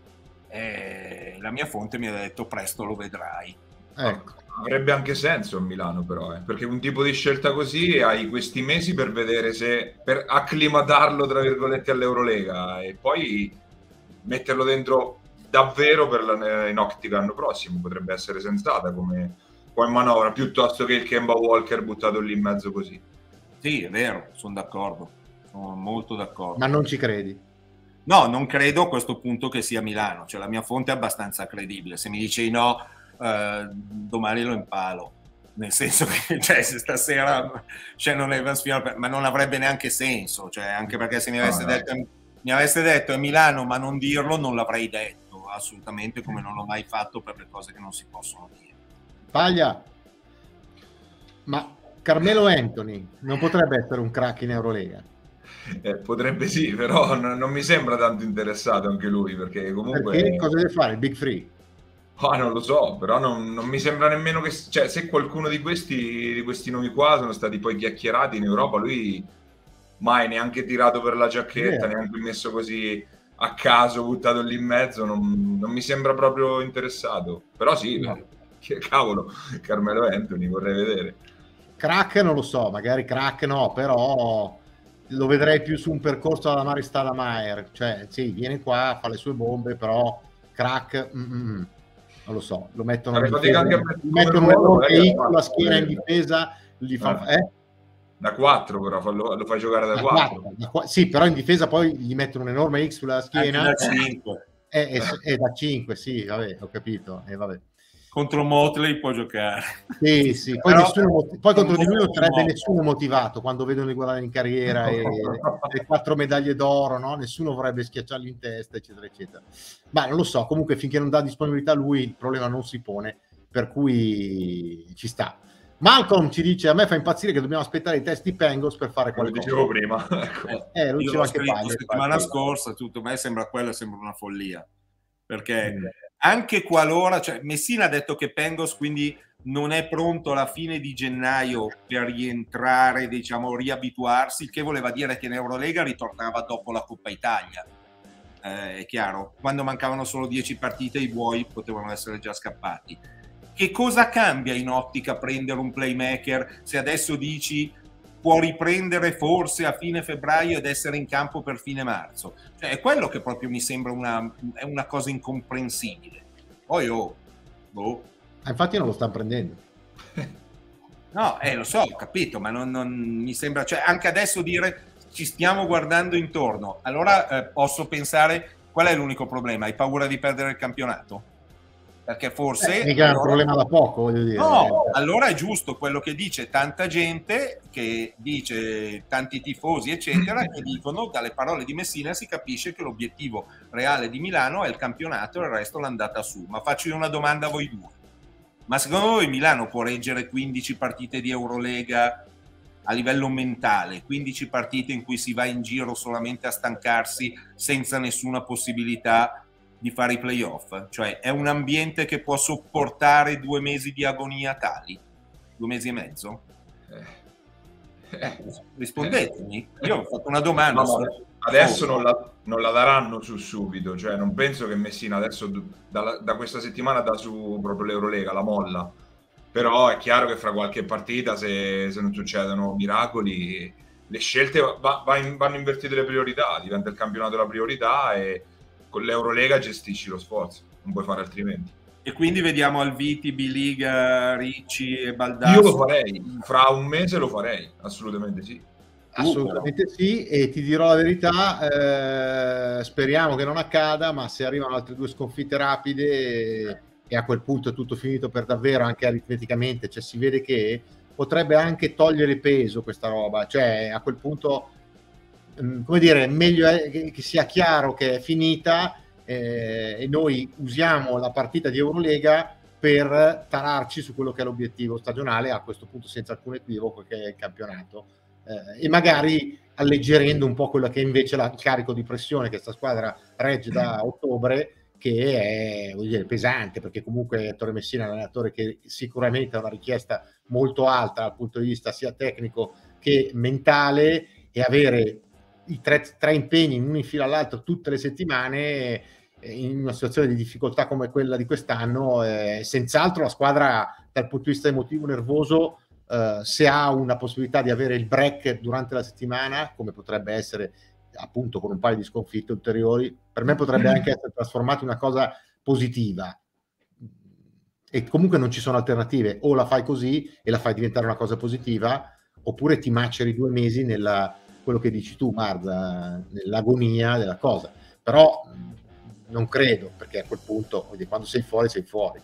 Eh, la mia fonte mi ha detto presto lo vedrai. Ecco. Avrebbe anche senso a Milano però, eh, perché un tipo di scelta così hai questi mesi per vedere se, per acclimatarlo tra virgolette all'Eurolega e poi metterlo dentro davvero per la, in ottica l'anno prossimo potrebbe essere sensata come, come manovra, piuttosto che il Kemba Walker buttato lì in mezzo così. Sì, è vero, sono d'accordo, sono molto d'accordo. Ma non ci credi? No, non credo a questo punto che sia Milano, cioè la mia fonte è abbastanza credibile. Se mi dice di no, eh, domani lo impalo. Nel senso che cioè, se stasera Shannon Evans, ma non avrebbe neanche senso, cioè, anche perché se mi avesse, no, detto, no. mi avesse detto è Milano, ma non dirlo, non l'avrei detto, assolutamente, come non l'ho mai fatto per le cose che non si possono dire. Paglia, ma Carmelo Anthony non potrebbe essere un crack in Eurolega? Eh, potrebbe sì, però non, non mi sembra tanto interessato anche lui, perché comunque... Perché cosa deve fare? Il Big Free? Ah, non lo so, però non, non mi sembra nemmeno che... Cioè, se qualcuno di questi, di questi nomi qua sono stati poi chiacchierati in Europa, lui mai neanche tirato per la giacchetta, yeah. neanche messo così a caso, buttato lì in mezzo, non, non mi sembra proprio interessato. Però sì, no. Che cavolo, Carmelo Anthony, vorrei vedere. Crack non lo so, magari crack no, però lo vedrei più su un percorso alla Mari Stoudemire, cioè sì, viene qua, fa le sue bombe, però crack mm-mm. non lo so, lo mettono in difesa, anche gli mettono un X sulla schiena in difesa, gli fa, eh. Eh? da quattro però lo, lo fai giocare da, da quattro. quattro da qu- sì, però in difesa poi gli mettono un enorme X sulla schiena da cinque e, e, e da cinque, sì, vabbè, ho capito, e vabbè. Contro Motley può giocare, sì, sì. Poi, però, nessuno, poi contro di lui non sarebbe nessuno motivato quando vedono i guadagni in carriera e le quattro medaglie d'oro, no? Nessuno vorrebbe schiacciargli in testa, eccetera, eccetera. Ma non lo so, comunque finché non dà disponibilità lui il problema non si pone, per cui ci sta. Malcolm ci dice: a me fa impazzire che dobbiamo aspettare i testi Pengos per fare qualcosa. Lo dicevo prima. eh, lo dicevo anche la settimana scorsa, tutto a me sembra quello, sembra una follia, perché mm. anche qualora, cioè Messina ha detto che Pengos quindi non è pronto alla fine di gennaio per rientrare, diciamo, riabituarsi, il che voleva dire che in Eurolega ritornava dopo la Coppa Italia. Eh, è chiaro, quando mancavano solo dieci partite i buoi potevano essere già scappati. Che cosa cambia in ottica prendere un playmaker se adesso dici può riprendere forse a fine febbraio ed essere in campo per fine marzo? Cioè è quello che proprio mi sembra una, è una cosa incomprensibile. Poi oh, boh. Ah, infatti non lo stanno prendendo. No, eh, lo so, ho capito, ma non, non mi sembra, cioè anche adesso dire ci stiamo guardando intorno, allora eh, posso pensare qual è l'unico problema? Hai paura di perdere il campionato? Perché forse eh, allora, è un problema da poco, voglio dire. No, allora è giusto quello che dice tanta gente, che dice tanti tifosi eccetera, che dicono dalle parole di Messina si capisce che l'obiettivo reale di Milano è il campionato e il resto l'andata su. Ma faccio io una domanda a voi due: ma secondo voi Milano può reggere quindici partite di Eurolega a livello mentale, quindici partite in cui si va in giro solamente a stancarsi senza nessuna possibilità di fare i playoff? Cioè è un ambiente che può sopportare due mesi di agonia tali? Due mesi e mezzo? Eh, rispondetemi, io ho fatto una domanda. No, su... adesso non la, non la daranno su subito, cioè non penso che Messina adesso da, da questa settimana dà su proprio l'Eurolega, la molla, però è chiaro che fra qualche partita, se, se non succedono miracoli, le scelte va, va in, vanno invertite le priorità, diventa il campionato la priorità e con l'Eurolega gestisci lo sforzo, non puoi fare altrimenti. E quindi vediamo Alviti, Biliga, Ricci e Baldassari. Io lo farei, fra un mese lo farei, assolutamente sì. Assolutamente sì, e ti dirò la verità, eh, speriamo che non accada, ma se arrivano altre due sconfitte rapide e a quel punto è tutto finito per davvero, anche aritmeticamente, cioè si vede che potrebbe anche togliere peso questa roba, cioè a quel punto... come dire, meglio è che sia chiaro che è finita eh, e noi usiamo la partita di Eurolega per tararci su quello che è l'obiettivo stagionale, a questo punto senza alcun equivoco, che è il campionato, eh, e magari alleggerendo un po' quello che è invece la, il carico di pressione che sta squadra regge da ottobre, che è, voglio dire, pesante, perché comunque Ettore Messina è un allenatore che sicuramente ha una richiesta molto alta dal punto di vista sia tecnico che mentale, e avere i tre, tre impegni uno in fila all'altro tutte le settimane in una situazione di difficoltà come quella di quest'anno, eh, senz'altro la squadra dal punto di vista emotivo nervoso, eh, se ha una possibilità di avere il break durante la settimana, come potrebbe essere appunto con un paio di sconfitte ulteriori, per me potrebbe anche essere trasformato in una cosa positiva, e comunque non ci sono alternative: o la fai così e la fai diventare una cosa positiva, oppure ti maceri due mesi nella quello che dici tu, Marza, nell'agonia della cosa. Però non credo, perché a quel punto quando sei fuori sei fuori.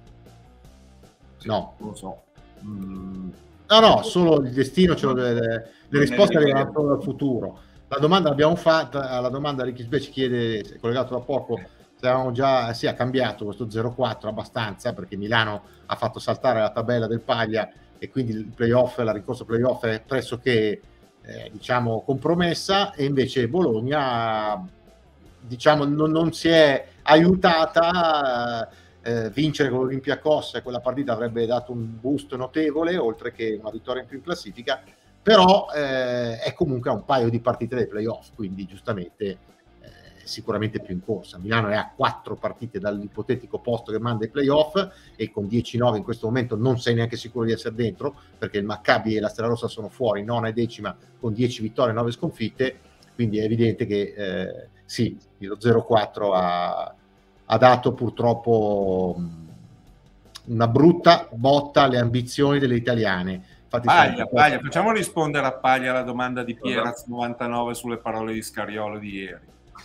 No, lo so. Mm. No, no, solo il destino, cioè le, le, le risposte arriveranno solo dal futuro. La domanda l'abbiamo fatta, la domanda Ricky Sbe ci chiede, è collegato da poco, se avevamo già, sì, ha cambiato questo zero quattro abbastanza, perché Milano ha fatto saltare la tabella del Paglia e quindi il playoff, la rincorsa playoff è pressoché Eh, diciamo compromessa, e invece Bologna diciamo non, non si è aiutata. Eh, vincere con l'Olympiacos quella partita avrebbe dato un boost notevole, oltre che una vittoria in più in classifica, però eh, è comunque a un paio di partite dai playoff, quindi giustamente eh, sicuramente più in corsa. Milano è a quattro partite dall'ipotetico posto che manda ai playoff, e con dieci nove in questo momento non sei neanche sicuro di essere dentro, perché il Maccabi e la Stella Rossa sono fuori, nona e decima, con dieci vittorie e nove sconfitte, quindi è evidente che eh, sì, lo zero quattro ha, ha dato purtroppo una brutta botta alle ambizioni delle italiane. Infatti, Paglia, Paglia, facciamo rispondere a Paglia alla domanda di Pieraz novantanove sulle parole di Scariolo di ieri.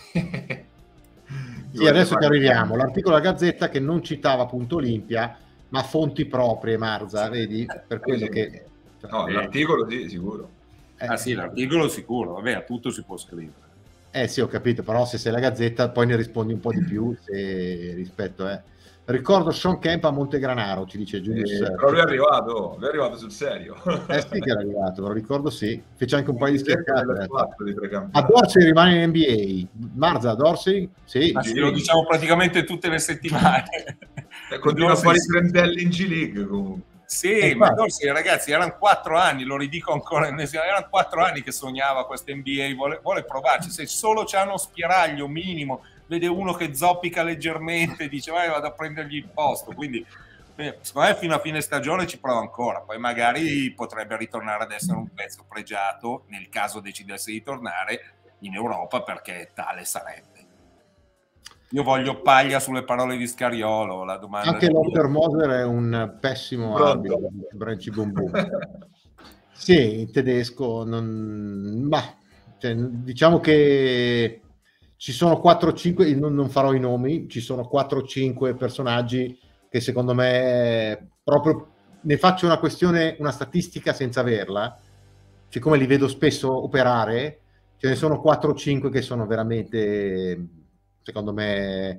Sì, adesso che arriviamo, l'articolo della Gazzetta che non citava Punto Olimpia, ma fonti proprie, Marza, vedi? Per quello che... No, l'articolo sì, sicuro. Eh, ah sì, l'articolo sicuro, vabbè, a tutto si può scrivere. Eh sì, ho capito, però se sei la Gazzetta poi ne rispondi un po' di più se, rispetto, eh. Ricordo Sean Kemp a Montegranaro, ci dice Giulius. Eh, però lui è arrivato, lui è arrivato sul serio. Eh sì che era arrivato, me lo ricordo, sì. Fece anche un paio di schiaccate. Eh. A Dorsey rimane in N B A. Marza, a Dorsey? Sì. Ma sì, lo diciamo praticamente tutte le settimane. Continua a fare i trentelli in G League comunque. Sì, eh, ma Dorsey, ragazzi, erano quattro anni, lo ridico ancora, erano quattro anni che sognava questa N B A, vuole, vuole provarci. Se solo c'è uno spiraglio minimo, vede uno che zoppica leggermente, dice vai, vado a prendergli il posto. Quindi eh, secondo me fino a fine stagione ci prova ancora, poi magari potrebbe ritornare ad essere un pezzo pregiato nel caso decidesse di tornare in Europa, perché tale sarebbe. Io voglio Paglia sulle parole di Scariolo. La domanda anche Lothar Moser è un pessimo arbitro, Branci Bombù. Sì, in tedesco non... ma cioè, diciamo che ci sono quattro o cinque, non, non farò i nomi, ci sono quattro o cinque personaggi che secondo me proprio ne faccio una questione, una statistica senza averla, siccome li vedo spesso operare, ce ne sono quattro o cinque che sono veramente, secondo me,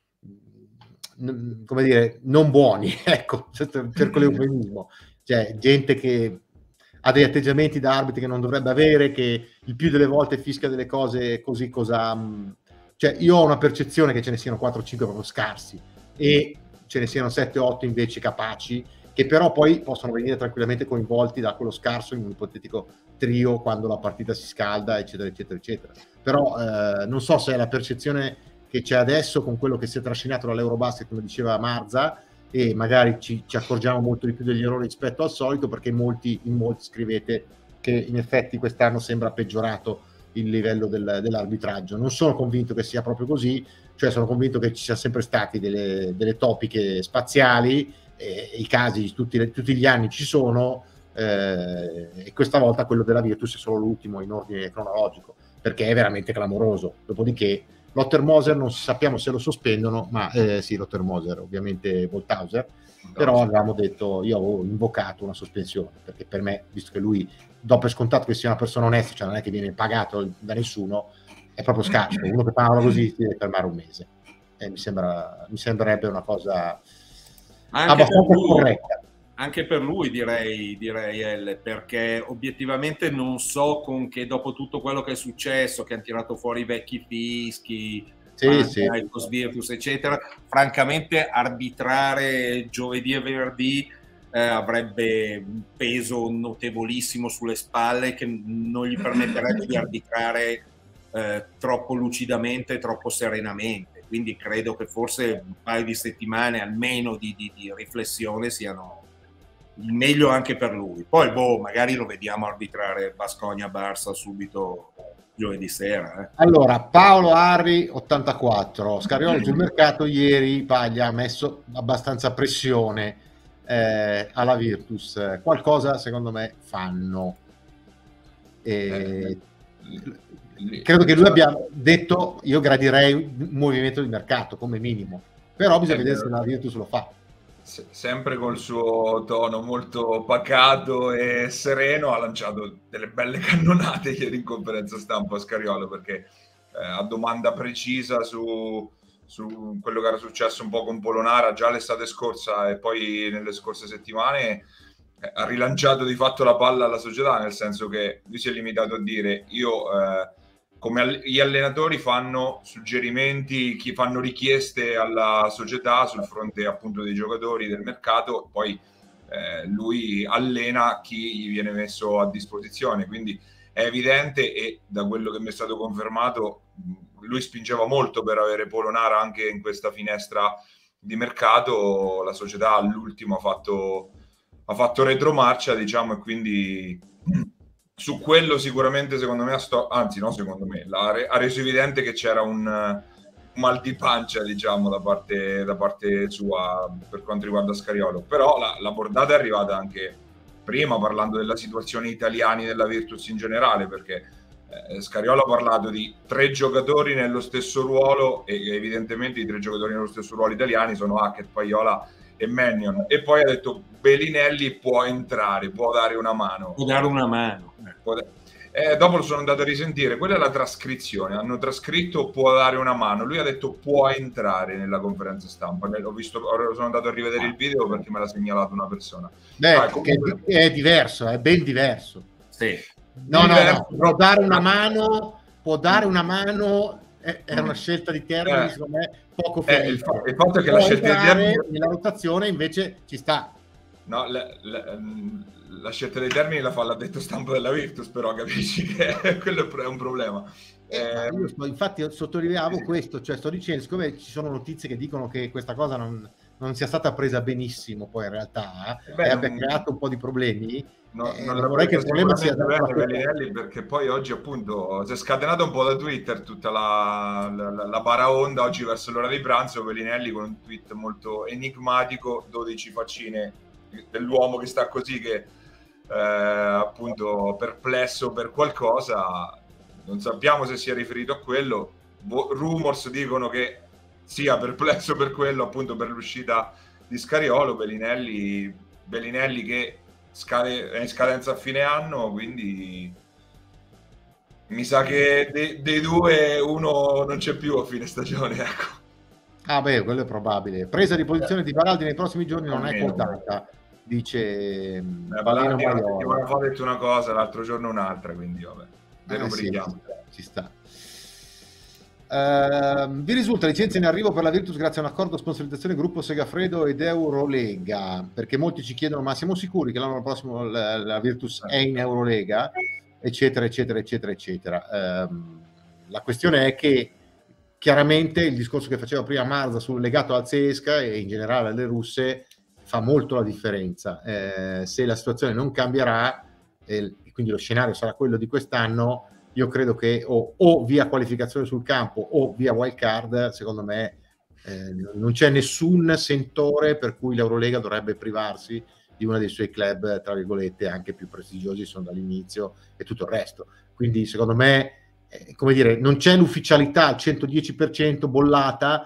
come dire, non buoni, ecco, cerco l'eufemismo, cioè gente che ha degli atteggiamenti da arbitri che non dovrebbe avere, che il più delle volte fischia delle cose così cosa... Cioè io ho una percezione che ce ne siano quattro o cinque proprio scarsi e ce ne siano sette o otto invece capaci, che però poi possono venire tranquillamente coinvolti da quello scarso in un ipotetico trio quando la partita si scalda, eccetera, eccetera, eccetera. Però eh, non so se è la percezione che c'è adesso con quello che si è trascinato dall'Eurobasket, come diceva Marza, e magari ci, ci accorgiamo molto di più degli errori rispetto al solito, perché molti, in molti scrivete che in effetti quest'anno sembra peggiorato il livello del, dell'arbitraggio. Non sono convinto che sia proprio così, cioè sono convinto che ci siano sempre stati delle, delle topiche spaziali, e i casi tutti, tutti gli anni ci sono, eh, e questa volta quello della Virtus è solo l'ultimo in ordine cronologico, perché è veramente clamoroso. Dopodiché Lothar Moser non sappiamo se lo sospendono, ma eh, sì, Lothar Moser, ovviamente Volthauser, però avevamo detto, io avevo invocato una sospensione, perché per me, visto che lui do per scontato che sia una persona onesta, cioè non è che viene pagato da nessuno, è proprio scarso. Uno che parla così si deve fermare un mese, e mi sembra, mi sembrerebbe una cosa anche abbastanza lui, corretta. Anche per lui direi, direi L, perché obiettivamente non so con che, dopo tutto quello che è successo, che hanno tirato fuori i vecchi fischi, sì, sì. Virtus, eccetera, francamente arbitrare giovedì e venerdì eh, avrebbe un peso notevolissimo sulle spalle che non gli permetterebbe di arbitrare eh, troppo lucidamente, troppo serenamente. Quindi credo che forse un paio di settimane almeno di, di, di riflessione siano il meglio anche per lui. Poi boh, magari lo vediamo arbitrare Baskonia-Barça subito giovedì sera. Eh. Allora, Paolo Arri ottantaquattro, Scariolo sul mercato ieri, Paglia ha messo abbastanza pressione eh, alla Virtus, qualcosa secondo me fanno. E eh, credo che lui abbia detto io gradirei un movimento di mercato come minimo, però bisogna vedere se la Virtus lo fa. Sempre col suo tono molto pacato e sereno ha lanciato delle belle cannonate ieri in conferenza stampa a Scariolo, perché eh, a domanda precisa su, su quello che era successo un po' con Polonara già l'estate scorsa e poi nelle scorse settimane, eh, ha rilanciato di fatto la palla alla società, nel senso che lui si è limitato a dire io eh, come gli allenatori fanno suggerimenti, chi fanno richieste alla società sul fronte appunto dei giocatori, del mercato, poi eh, lui allena chi gli viene messo a disposizione, quindi è evidente, e da quello che mi è stato confermato lui spingeva molto per avere Polonara anche in questa finestra di mercato. La società all'ultimo ha fatto, ha fatto retromarcia, diciamo, e quindi su quello sicuramente secondo me, sto, anzi no secondo me, la, ha reso evidente che c'era un, un mal di pancia, diciamo, da parte, da parte sua per quanto riguarda Scariolo. Però la, la bordata è arrivata anche prima, parlando della situazione italiani della Virtus in generale, perché eh, Scariolo ha parlato di tre giocatori nello stesso ruolo, e evidentemente i tre giocatori nello stesso ruolo italiani sono Hackett, Paiola e Mannion, e poi ha detto Bellinelli può entrare, può dare una mano. Può dare una mano. Può da- eh, dopo lo sono andato a risentire, quella è la trascrizione, hanno trascritto può dare una mano, lui ha detto può entrare nella conferenza stampa. L'ho visto, sono andato a rivedere il video perché me l'ha segnalato una persona. Beh, ah, comunque... che è diverso, è ben diverso. Sì. No, no, no, può dare una mano, può dare una mano, è, è una scelta di termini, eh, secondo me, poco eh, felice. il, fa- il fatto è che Può la scelta di termini... nella rotazione invece ci sta. No, la, la, la scelta dei termini la fa l'addetto stampa della Virtus, però capisci che quello è un problema. Eh, Eh, io sto, infatti sottolineavo sì. questo, cioè sto dicendo, siccome ci sono notizie che dicono che questa cosa non, non sia stata presa benissimo poi in realtà eh, beh, e abbia non, creato un po' di problemi, no, eh, non non vorrei che il problema sia bene Bellinelli, perché poi oggi appunto si è scatenato un po' da Twitter tutta la, la, la, la baraonda oggi verso l'ora di pranzo. Bellinelli con un tweet molto enigmatico, dodici faccine dell'uomo che sta così, che eh, appunto perplesso per qualcosa, non sappiamo se sia riferito a quello. Rumors dicono che sia perplesso per quello, appunto per l'uscita di Scariolo. Bellinelli, Bellinelli che scade, è in scadenza a fine anno, quindi mi sa che de, dei due uno non c'è più a fine stagione, ecco. Ah beh, quello è probabile. Presa di posizione di Baraldi nei prossimi giorni non è quotata, dice eh, Baraldi una settimana fa ha detto una cosa, l'altro giorno un'altra, quindi vabbè, eh, sì, ci sta. Uh, vi risulta licenza in arrivo per la Virtus grazie a un accordo sponsorizzazione gruppo Segafredo ed Eurolega, perché molti ci chiedono ma siamo sicuri che l'anno prossimo la, la Virtus è in Eurolega, eccetera eccetera eccetera eccetera. Uh, la questione è che chiaramente il discorso che faceva prima Marza sul legato al Cesca e in generale alle russe fa molto la differenza. Eh, se la situazione non cambierà e eh, quindi lo scenario sarà quello di quest'anno, io credo che o, o via qualificazione sul campo o via wild card, secondo me eh, non c'è nessun sentore per cui l'Eurolega dovrebbe privarsi di uno dei suoi club, tra virgolette, anche più prestigiosi, sono dall'inizio e tutto il resto. Quindi secondo me, eh, come dire, non c'è l'ufficialità al centodieci per cento bollata,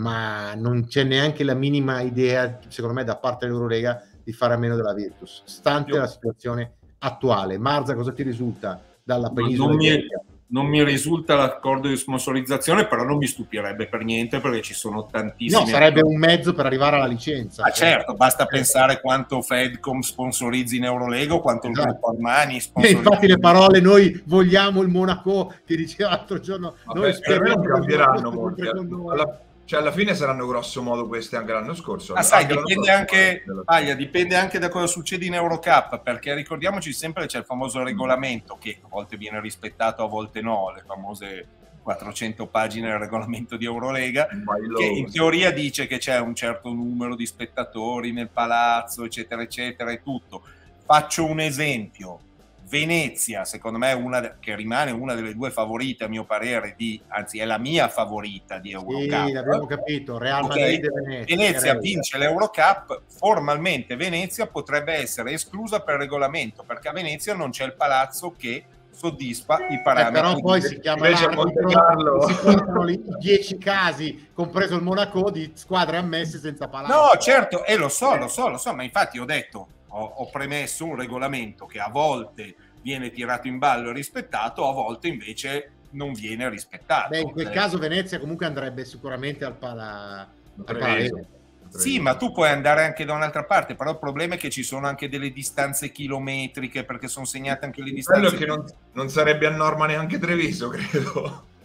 ma non c'è neanche la minima idea, secondo me, da parte dell'Eurolega di fare a meno della Virtus, stante io... la situazione attuale. Marza, cosa ti risulta dalla penisola? Non mi, non mi risulta l'accordo di sponsorizzazione, però non mi stupirebbe per niente, perché ci sono tantissimi... No, sarebbe un mezzo per arrivare alla licenza. Ah, certo, basta pensare quanto Fedcom sponsorizzi in Eurolega o quanto esatto. il gruppo Armani sponsorizzi. Infatti le parole noi vogliamo il Monaco, che diceva l'altro giorno, vabbè, noi speriamo che cambieranno molti. Alla, cioè alla fine saranno grosso modo queste anche l'anno scorso. Ah, sai, dipende anche, Paglia, dipende anche da cosa succede in Eurocup, perché ricordiamoci sempre che c'è il famoso regolamento che a volte viene rispettato, a volte no, le famose quattrocento pagine del regolamento di Eurolega, che in teoria dice che c'è un certo numero di spettatori nel palazzo, eccetera, eccetera, e tutto. Faccio un esempio. Venezia, secondo me, è una che rimane una delle due favorite, a mio parere, di, anzi è la mia favorita di Eurocup. Sì, l'abbiamo capito, Real Madrid okay. e Venezia. Venezia vince l'Eurocup, formalmente Venezia potrebbe essere esclusa per regolamento, perché a Venezia non c'è il palazzo che soddisfa i parametri. Eh, però poi si chiama l'arbitro, si contano i dieci casi, compreso il Monaco, di squadre ammesse senza palazzo. No, certo, e eh, lo so, lo so, lo so, ma infatti ho detto, ho, ho premesso un regolamento che a volte viene tirato in ballo e rispettato, a volte invece non viene rispettato. Beh, in quel eh. caso Venezia comunque andrebbe sicuramente al pala... Al sì, ma tu puoi andare anche da un'altra parte, però il problema è che ci sono anche delle distanze chilometriche, perché sono segnate anche le distanze. Quello che non, non sarebbe a norma neanche Treviso, credo.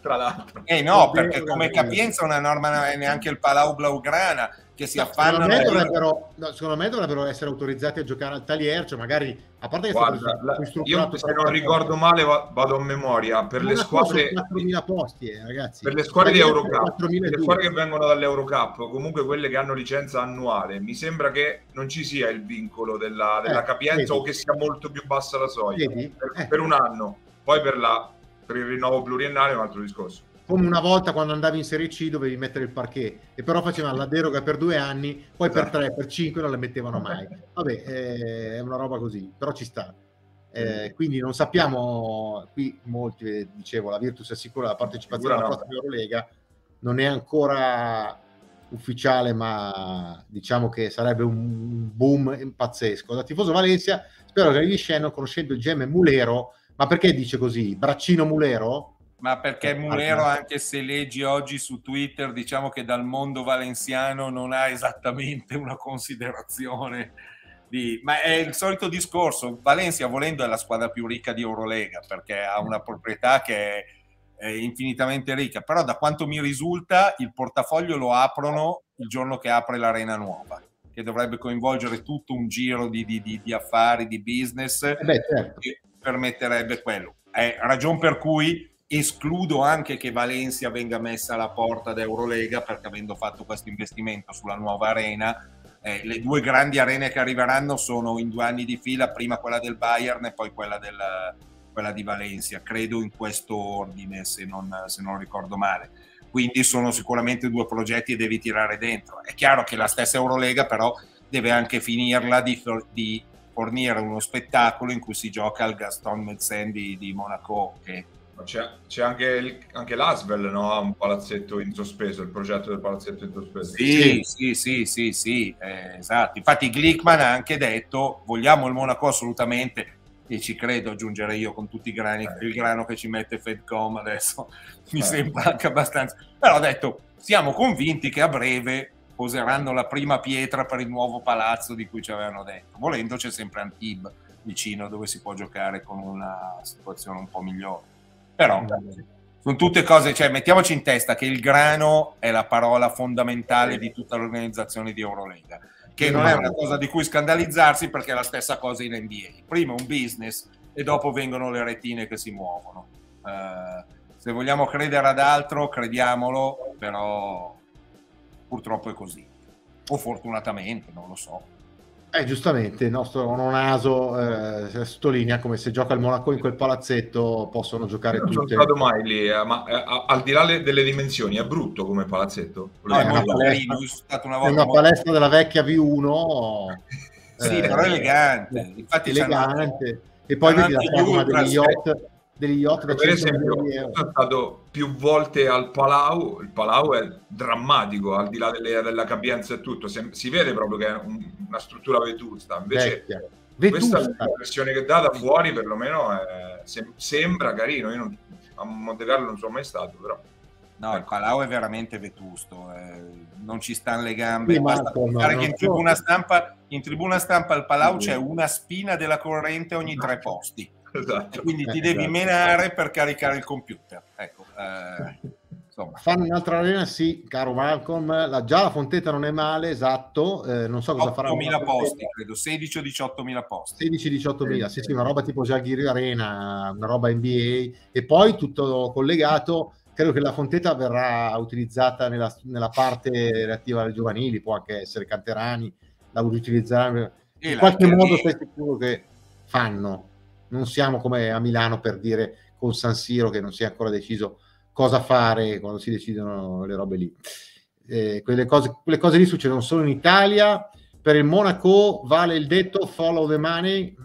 tra l'altro. Eh no, perché come capienza una norma non è neanche il Palau Blaugrana, che si no, affannano... Secondo me, dovrebbero, no, secondo me dovrebbero essere autorizzati a giocare al Talier, cioè magari, a parte che Guarda, la, io se non ricordo male vado a memoria, per le squadre... quattromila posti, eh, ragazzi. Per le squadre di Eurocup, le squadre che vengono dall'Eurocup, comunque quelle che hanno licenza annuale, mi sembra che non ci sia il vincolo della, della eh, capienza vedi. O che sia molto più bassa la soglia, per, eh. per un anno. Poi per, la, per il rinnovo pluriennale è un altro discorso. Come una volta quando andavi in Serie C dovevi mettere il parquet, e però facevano la deroga per due anni, poi per tre, per cinque non la mettevano mai. Vabbè, eh, è una roba così, però ci sta. Eh, quindi non sappiamo, qui molti, dicevo, la Virtus assicura la partecipazione alla prossima Eurolega, non è ancora ufficiale, ma diciamo che sarebbe un boom pazzesco. Da tifoso Valencia spero che arrivi Shannon conoscendo il G M Mulero. Ma perché dice così? Braccino Mulero? Ma perché Mulero, anche se leggi oggi su Twitter, diciamo che dal mondo valenziano non ha esattamente una considerazione di... Ma è il solito discorso. Valencia, volendo, è la squadra più ricca di Eurolega, perché ha una proprietà che è, è infinitamente ricca, però da quanto mi risulta il portafoglio lo aprono il giorno che apre l'Arena Nuova, che dovrebbe coinvolgere tutto un giro di, di, di, di affari, di business, eh beh, certo. che permetterebbe quello. È ragion per cui escludo anche che Valencia venga messa alla porta d'Eurolega, perché avendo fatto questo investimento sulla nuova arena, eh, le due grandi arene che arriveranno sono in due anni di fila, prima quella del Bayern e poi quella, del, quella di Valencia, credo in questo ordine, se non, se non ricordo male. Quindi sono sicuramente due progetti e devi tirare dentro. È chiaro che la stessa Eurolega però deve anche finirla di, di fornire uno spettacolo in cui si gioca al Gaston Metzen di, di Monaco, che C'è, c'è anche, il, anche l'Asvel, no? Ha un palazzetto in sospeso, il progetto del palazzetto in sospeso. Sì, sì, sì, sì, sì, eh, esatto. Infatti Glickman ha anche detto, vogliamo il Monaco assolutamente, e ci credo, aggiungerei io, con tutti i grani, eh. il grano che ci mette Fedcom adesso, mi eh. sembra anche abbastanza. Però ha detto, siamo convinti che a breve poseranno la prima pietra per il nuovo palazzo di cui ci avevano detto. Volendo c'è sempre Antibes vicino, dove si può giocare con una situazione un po' migliore. Però sono tutte cose, cioè mettiamoci in testa che il grano è la parola fondamentale di tutta l'organizzazione di Eurolega, che non è una cosa di cui scandalizzarsi, perché è la stessa cosa in N B A. Prima un business e dopo vengono le retine che si muovono. Uh, se vogliamo credere ad altro, crediamolo, però purtroppo è così. O fortunatamente, non lo so. Eh, giustamente, il nostro nonaso eh, sottolinea come se gioca il Monaco in quel palazzetto possono giocare non tutte. Non sono stato mai lì, eh, ma eh, al di là delle dimensioni, è brutto come palazzetto? No, è, è, una palestra, stato una, volta è una palestra della vecchia V uno. Sì, eh, però elegante. Infatti elegante. E poi vedi la forma degli yacht. Degli yacht da per esempio, sono stato più volte al Palau. Il Palau è drammatico, al di là delle, della capienza e tutto, si, si vede proprio che è un, una struttura vetusta. Invece vetusta. Questa è l'impressione che dà da fuori, perlomeno è, se, sembra carino. Io non, a Monte Carlo non sono mai stato, però no, ecco. Il Palau è veramente vetusto, eh, non ci stanno le gambe. Sì, basta Marco, pensare che in tribuna stampa, in tribuna stampa al Palau c'è una spina della corrente ogni tre posti. Esatto. E quindi ti eh, devi esatto. menare per caricare il computer. Ecco, eh, insomma. Fanno un'altra arena, sì, caro Malcolm. La, già la Fonteta non è male, esatto. Eh, non so cosa farà. ottomila posti, credo, sedici o diciottomila posti. sedici diciottomila, sì, sì, una roba tipo Žalgiris Arena, una roba N B A. E poi tutto collegato. Credo che la Fonteta verrà utilizzata nella, nella parte relativa alle giovanili, può anche essere canterani, la utilizzeranno. In qualche modo stai sicuro che fanno. Non siamo come a Milano, per dire, con San Siro, che non si è ancora deciso cosa fare quando si decidono le robe lì. Eh, quelle cose, quelle cose lì succedono solo in Italia. Per il Monaco vale il detto follow the money.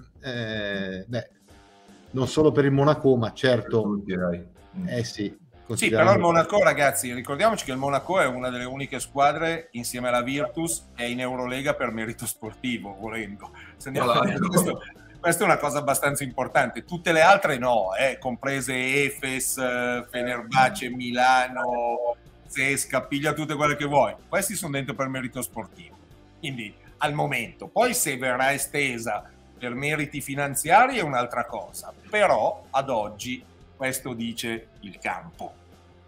Eh, beh, non solo per il Monaco, ma certo. Tutti, eh sì. Sì, però il Monaco, ragazzi, ricordiamoci che il Monaco è una delle uniche squadre, insieme alla Virtus, che è in Eurolega per merito sportivo, volendo. Se andiamo a vedere, questo, questa è una cosa abbastanza importante. Tutte le altre no, eh, comprese Efes, Fenerbahce, Milano, Zesca, piglia tutte quelle che vuoi. Questi sono dentro per merito sportivo. Quindi, al momento. Poi se verrà estesa per meriti finanziari è un'altra cosa. Però, ad oggi, questo dice il campo.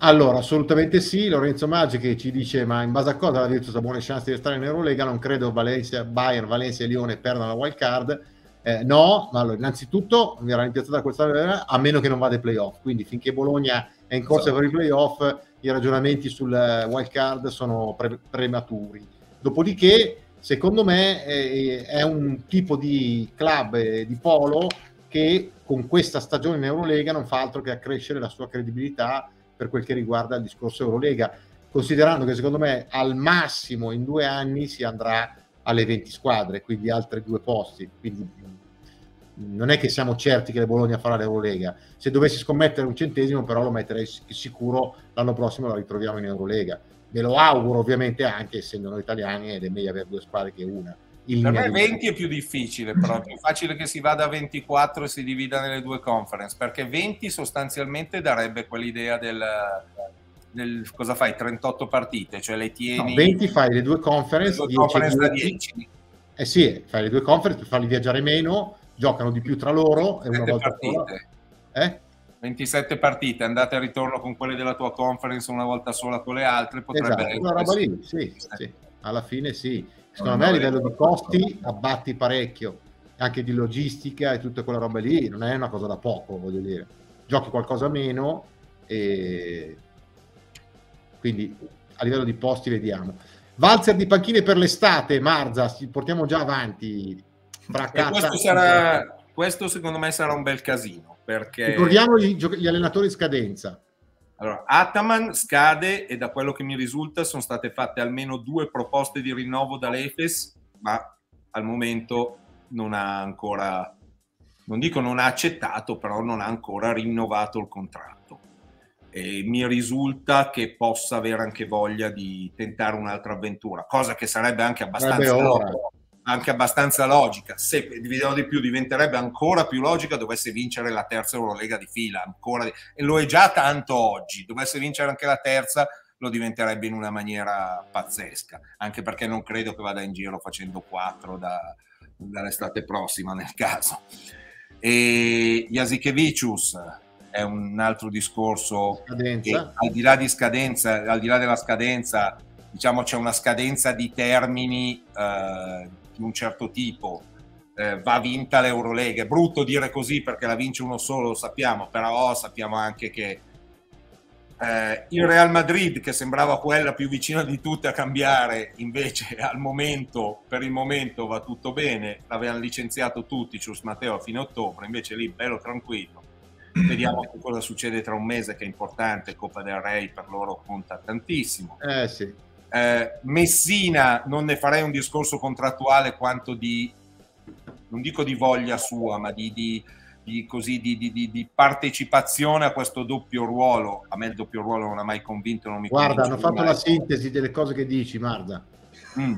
Allora, assolutamente sì. Lorenzo Maggi che ci dice: ma in base a cosa la Virtus ha buone chance di restare in Eurolega? Non credo Valencia, Bayern, Valencia e Lione perdano la wild card. Eh, no, ma allora, innanzitutto mi era rimpiazzata questa, a meno che non vada ai playoff. Quindi finché Bologna è in corsa, esatto, per i playoff, i ragionamenti sul wild card sono pre- prematuri. Dopodiché, secondo me, eh, è un tipo di club, eh, di polo, che con questa stagione in Eurolega non fa altro che accrescere la sua credibilità per quel che riguarda il discorso Eurolega, considerando che secondo me al massimo in due anni si andrà alle venti squadre, quindi altre due posti. Quindi non è che siamo certi che il Bologna farà l'Eurolega. Se dovessi scommettere un centesimo, però lo metterei sicuro l'anno prossimo la ritroviamo in Eurolega. Me lo auguro ovviamente, anche essendo noi italiani ed è meglio avere due squadre che una. Il per me venti è più difficile, però è più facile che si vada a ventiquattro e si divida nelle due conference, perché venti sostanzialmente darebbe quell'idea del, del cosa fai, trentotto partite, cioè le tieni... No, venti fai le due conference, le due conference da dieci. Eh sì, fai le due conference per farli viaggiare meno, giocano di più tra loro e una volta partite. Sola. Eh? ventisette partite, andate e ritorno con quelle della tua conference una volta sola con le altre, potrebbe esatto, essere... Una roba lì, sì, sì, alla fine sì. Secondo me a livello di costi abbatti parecchio, anche di logistica e tutte quelle robe lì, non è una cosa da poco, voglio dire. Giochi qualcosa meno e quindi a livello di posti vediamo. Valzer di panchine per l'estate, Marza, ci portiamo già avanti. Questo, sarà, questo secondo me sarà un bel casino, perché... Ricordiamo gli, gli allenatori in scadenza. Allora, Ataman scade e da quello che mi risulta sono state fatte almeno due proposte di rinnovo dall'Efes, ma al momento non ha ancora, non dico non ha accettato, però non ha ancora rinnovato il contratto. E mi risulta che possa avere anche voglia di tentare un'altra avventura, cosa che sarebbe anche abbastanza, logica, anche abbastanza logica. Se dividiamo di più diventerebbe ancora più logica dovesse vincere la terza Eurolega di fila, ancora di... e lo è già tanto oggi, dovesse vincere anche la terza lo diventerebbe in una maniera pazzesca, anche perché non credo che vada in giro facendo quattro da, dall'estate prossima nel caso. E Jasikevicius è un altro discorso che, al di là di scadenza, al di là della scadenza, diciamo c'è una scadenza di termini eh, di un certo tipo, eh, va vinta l'Eurolega. È brutto dire così perché la vince uno solo, lo sappiamo, però sappiamo anche che eh, il Real Madrid, che sembrava quella più vicina di tutte a cambiare, invece al momento, per il momento va tutto bene, l'avevano licenziato tutti, Cius Matteo a fine ottobre, invece lì bello tranquillo. Vediamo cosa succede tra un mese, che è importante, Coppa del Re per loro conta tantissimo. Eh sì. Eh, Messina non ne farei un discorso contrattuale quanto di, non dico di voglia sua, ma di, di, di, così, di, di, di partecipazione a questo doppio ruolo. A me il doppio ruolo non ha mai convinto, non mi guarda, hanno fatto mai la sintesi delle cose che dici, Marza. Mm.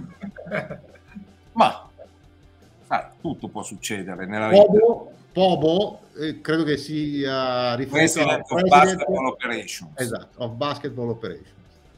Ma sai, tutto può succedere nella Pobo, vita. Pobo eh, credo che sia riferito a of Basketball Operations. Esatto, of Basketball Operations.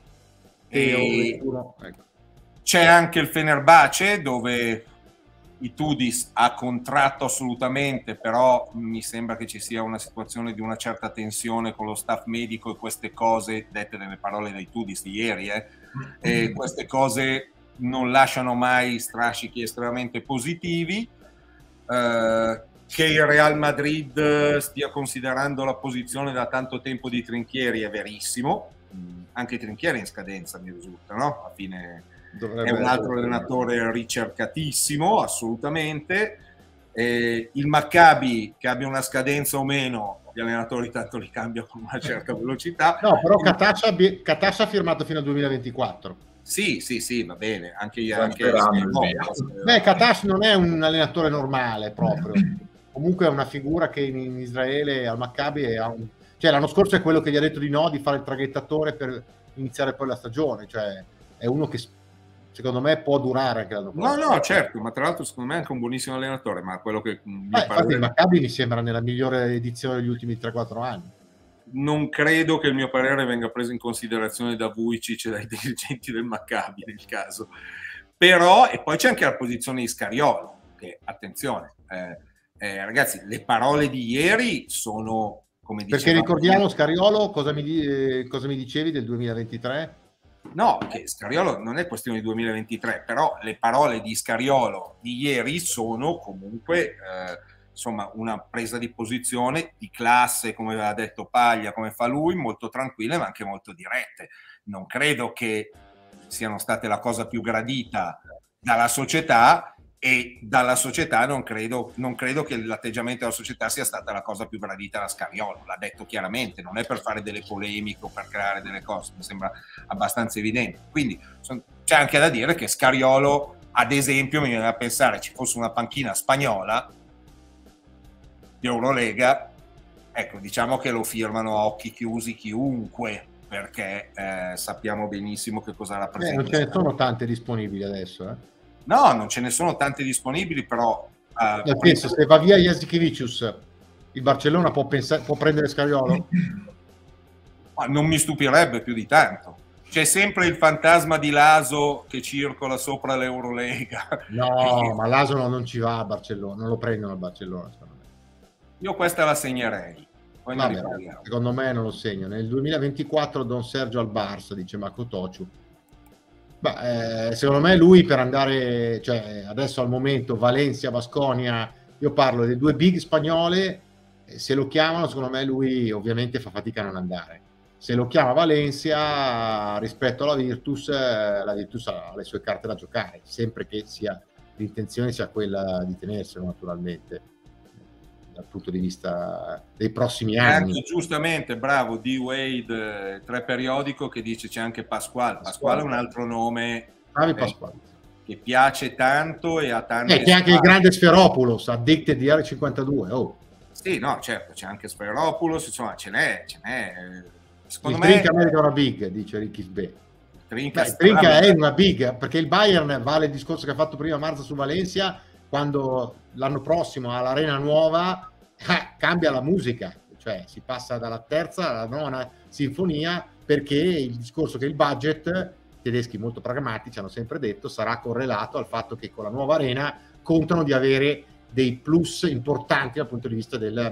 E ecco. C'è anche il Fenerbahce, dove i Tudis ha contratto assolutamente, però mi sembra che ci sia una situazione di una certa tensione con lo staff medico e queste cose, dette nelle parole dei Tudis di ieri, eh, e queste cose non lasciano mai strascichi estremamente positivi. Eh, che il Real Madrid stia considerando la posizione da tanto tempo di Trinchieri è verissimo, anche Trinchieri in scadenza mi risulta, no? Alla fine dovrebbe è un altro allenatore ricercatissimo, assolutamente. E il Maccabi, che abbia una scadenza o meno, gli allenatori tanto li cambia con una certa velocità. No, però Katasha ha firmato fino al duemilaventiquattro. Sì, sì, sì, va bene. Anche, anche Beh, Katash non è un allenatore normale proprio. Comunque è una figura che in, in Israele al Maccabi è un... cioè l'anno scorso è quello che gli ha detto di no di fare il traghettatore per iniziare poi la stagione, cioè è uno che secondo me può durare anche l'anno prossimo. No, no, certo, ma tra l'altro secondo me è anche un buonissimo allenatore, ma quello che... Eh, infatti il Maccabi mi sembra nella migliore edizione degli ultimi tre quattro anni. Non credo che il mio parere venga preso in considerazione da Vujicic e dai dirigenti del Maccabi nel caso. Però, e poi c'è anche la posizione di Scariolo, che, attenzione, eh, eh, ragazzi, le parole di ieri sono come perché ricordiamo Scariolo, cosa mi, eh, cosa mi dicevi del duemilaventitré? No, che Scariolo non è questione di duemilaventitré, però le parole di Scariolo di ieri sono comunque eh, insomma una presa di posizione di classe, come aveva detto Paglia, come fa lui, molto tranquille ma anche molto dirette. Non credo che siano state la cosa più gradita dalla società, e dalla società non credo, non credo che l'atteggiamento della società sia stata la cosa più gradita da Scariolo, l'ha detto chiaramente, non è per fare delle polemiche o per creare delle cose, mi sembra abbastanza evidente. Quindi son, c'è anche da dire che Scariolo, ad esempio, mi viene da pensare ci fosse una panchina spagnola di Eurolega, ecco, diciamo che lo firmano a occhi chiusi chiunque, perché eh, sappiamo benissimo che cosa rappresenta. Eh, non ce ne sono tante disponibili adesso, eh. No, non ce ne sono tante disponibili, però... Uh, penso, se va via Jasikevicius, il Barcellona può, pensare, può prendere Scariolo? Ma non mi stupirebbe più di tanto. C'è sempre il fantasma di Laso che circola sopra l'Eurolega. No, ma Laso non ci va a Barcellona, non lo prendono al Barcellona, secondo me. Io questa la segnerei. Poi Vabbè, secondo me non lo segno. Nel duemilaventiquattro Don Sergio al Barça, dice Marco Tociu. Beh, eh, secondo me lui per andare, cioè adesso al momento Valencia, Baskonia, io parlo delle due big spagnole, eh, se lo chiamano secondo me lui ovviamente fa fatica a non andare. Se lo chiama Valencia rispetto alla Virtus, eh, la Virtus ha le sue carte da giocare, sempre che sia l'intenzione sia quella di tenerselo naturalmente dal punto di vista dei prossimi anni. Anche, giustamente, bravo, D. Wade, tre periodico, che dice c'è anche Pasquale. Pasquale è un altro nome eh, Pasquale. che piace tanto e ha tante... Eh, c'è anche il grande Sferopoulos, Addicted di R cinquantadue. Oh. Sì, no, certo, c'è anche Sferopoulos, insomma, ce n'è, ce n'è. Secondo il me... Trinca merita una big, dice Ricky Sbe. Trinca, Beh, Trinca è una big, perché il Bayern vale il discorso che ha fatto prima Marza su Valencia, quando l'anno prossimo all'Arena Nuova eh, cambia la musica, cioè si passa dalla terza alla nona sinfonia, perché il discorso che il budget, tedeschi molto pragmatici hanno sempre detto, sarà correlato al fatto che con la nuova arena contano di avere dei plus importanti dal punto di vista del,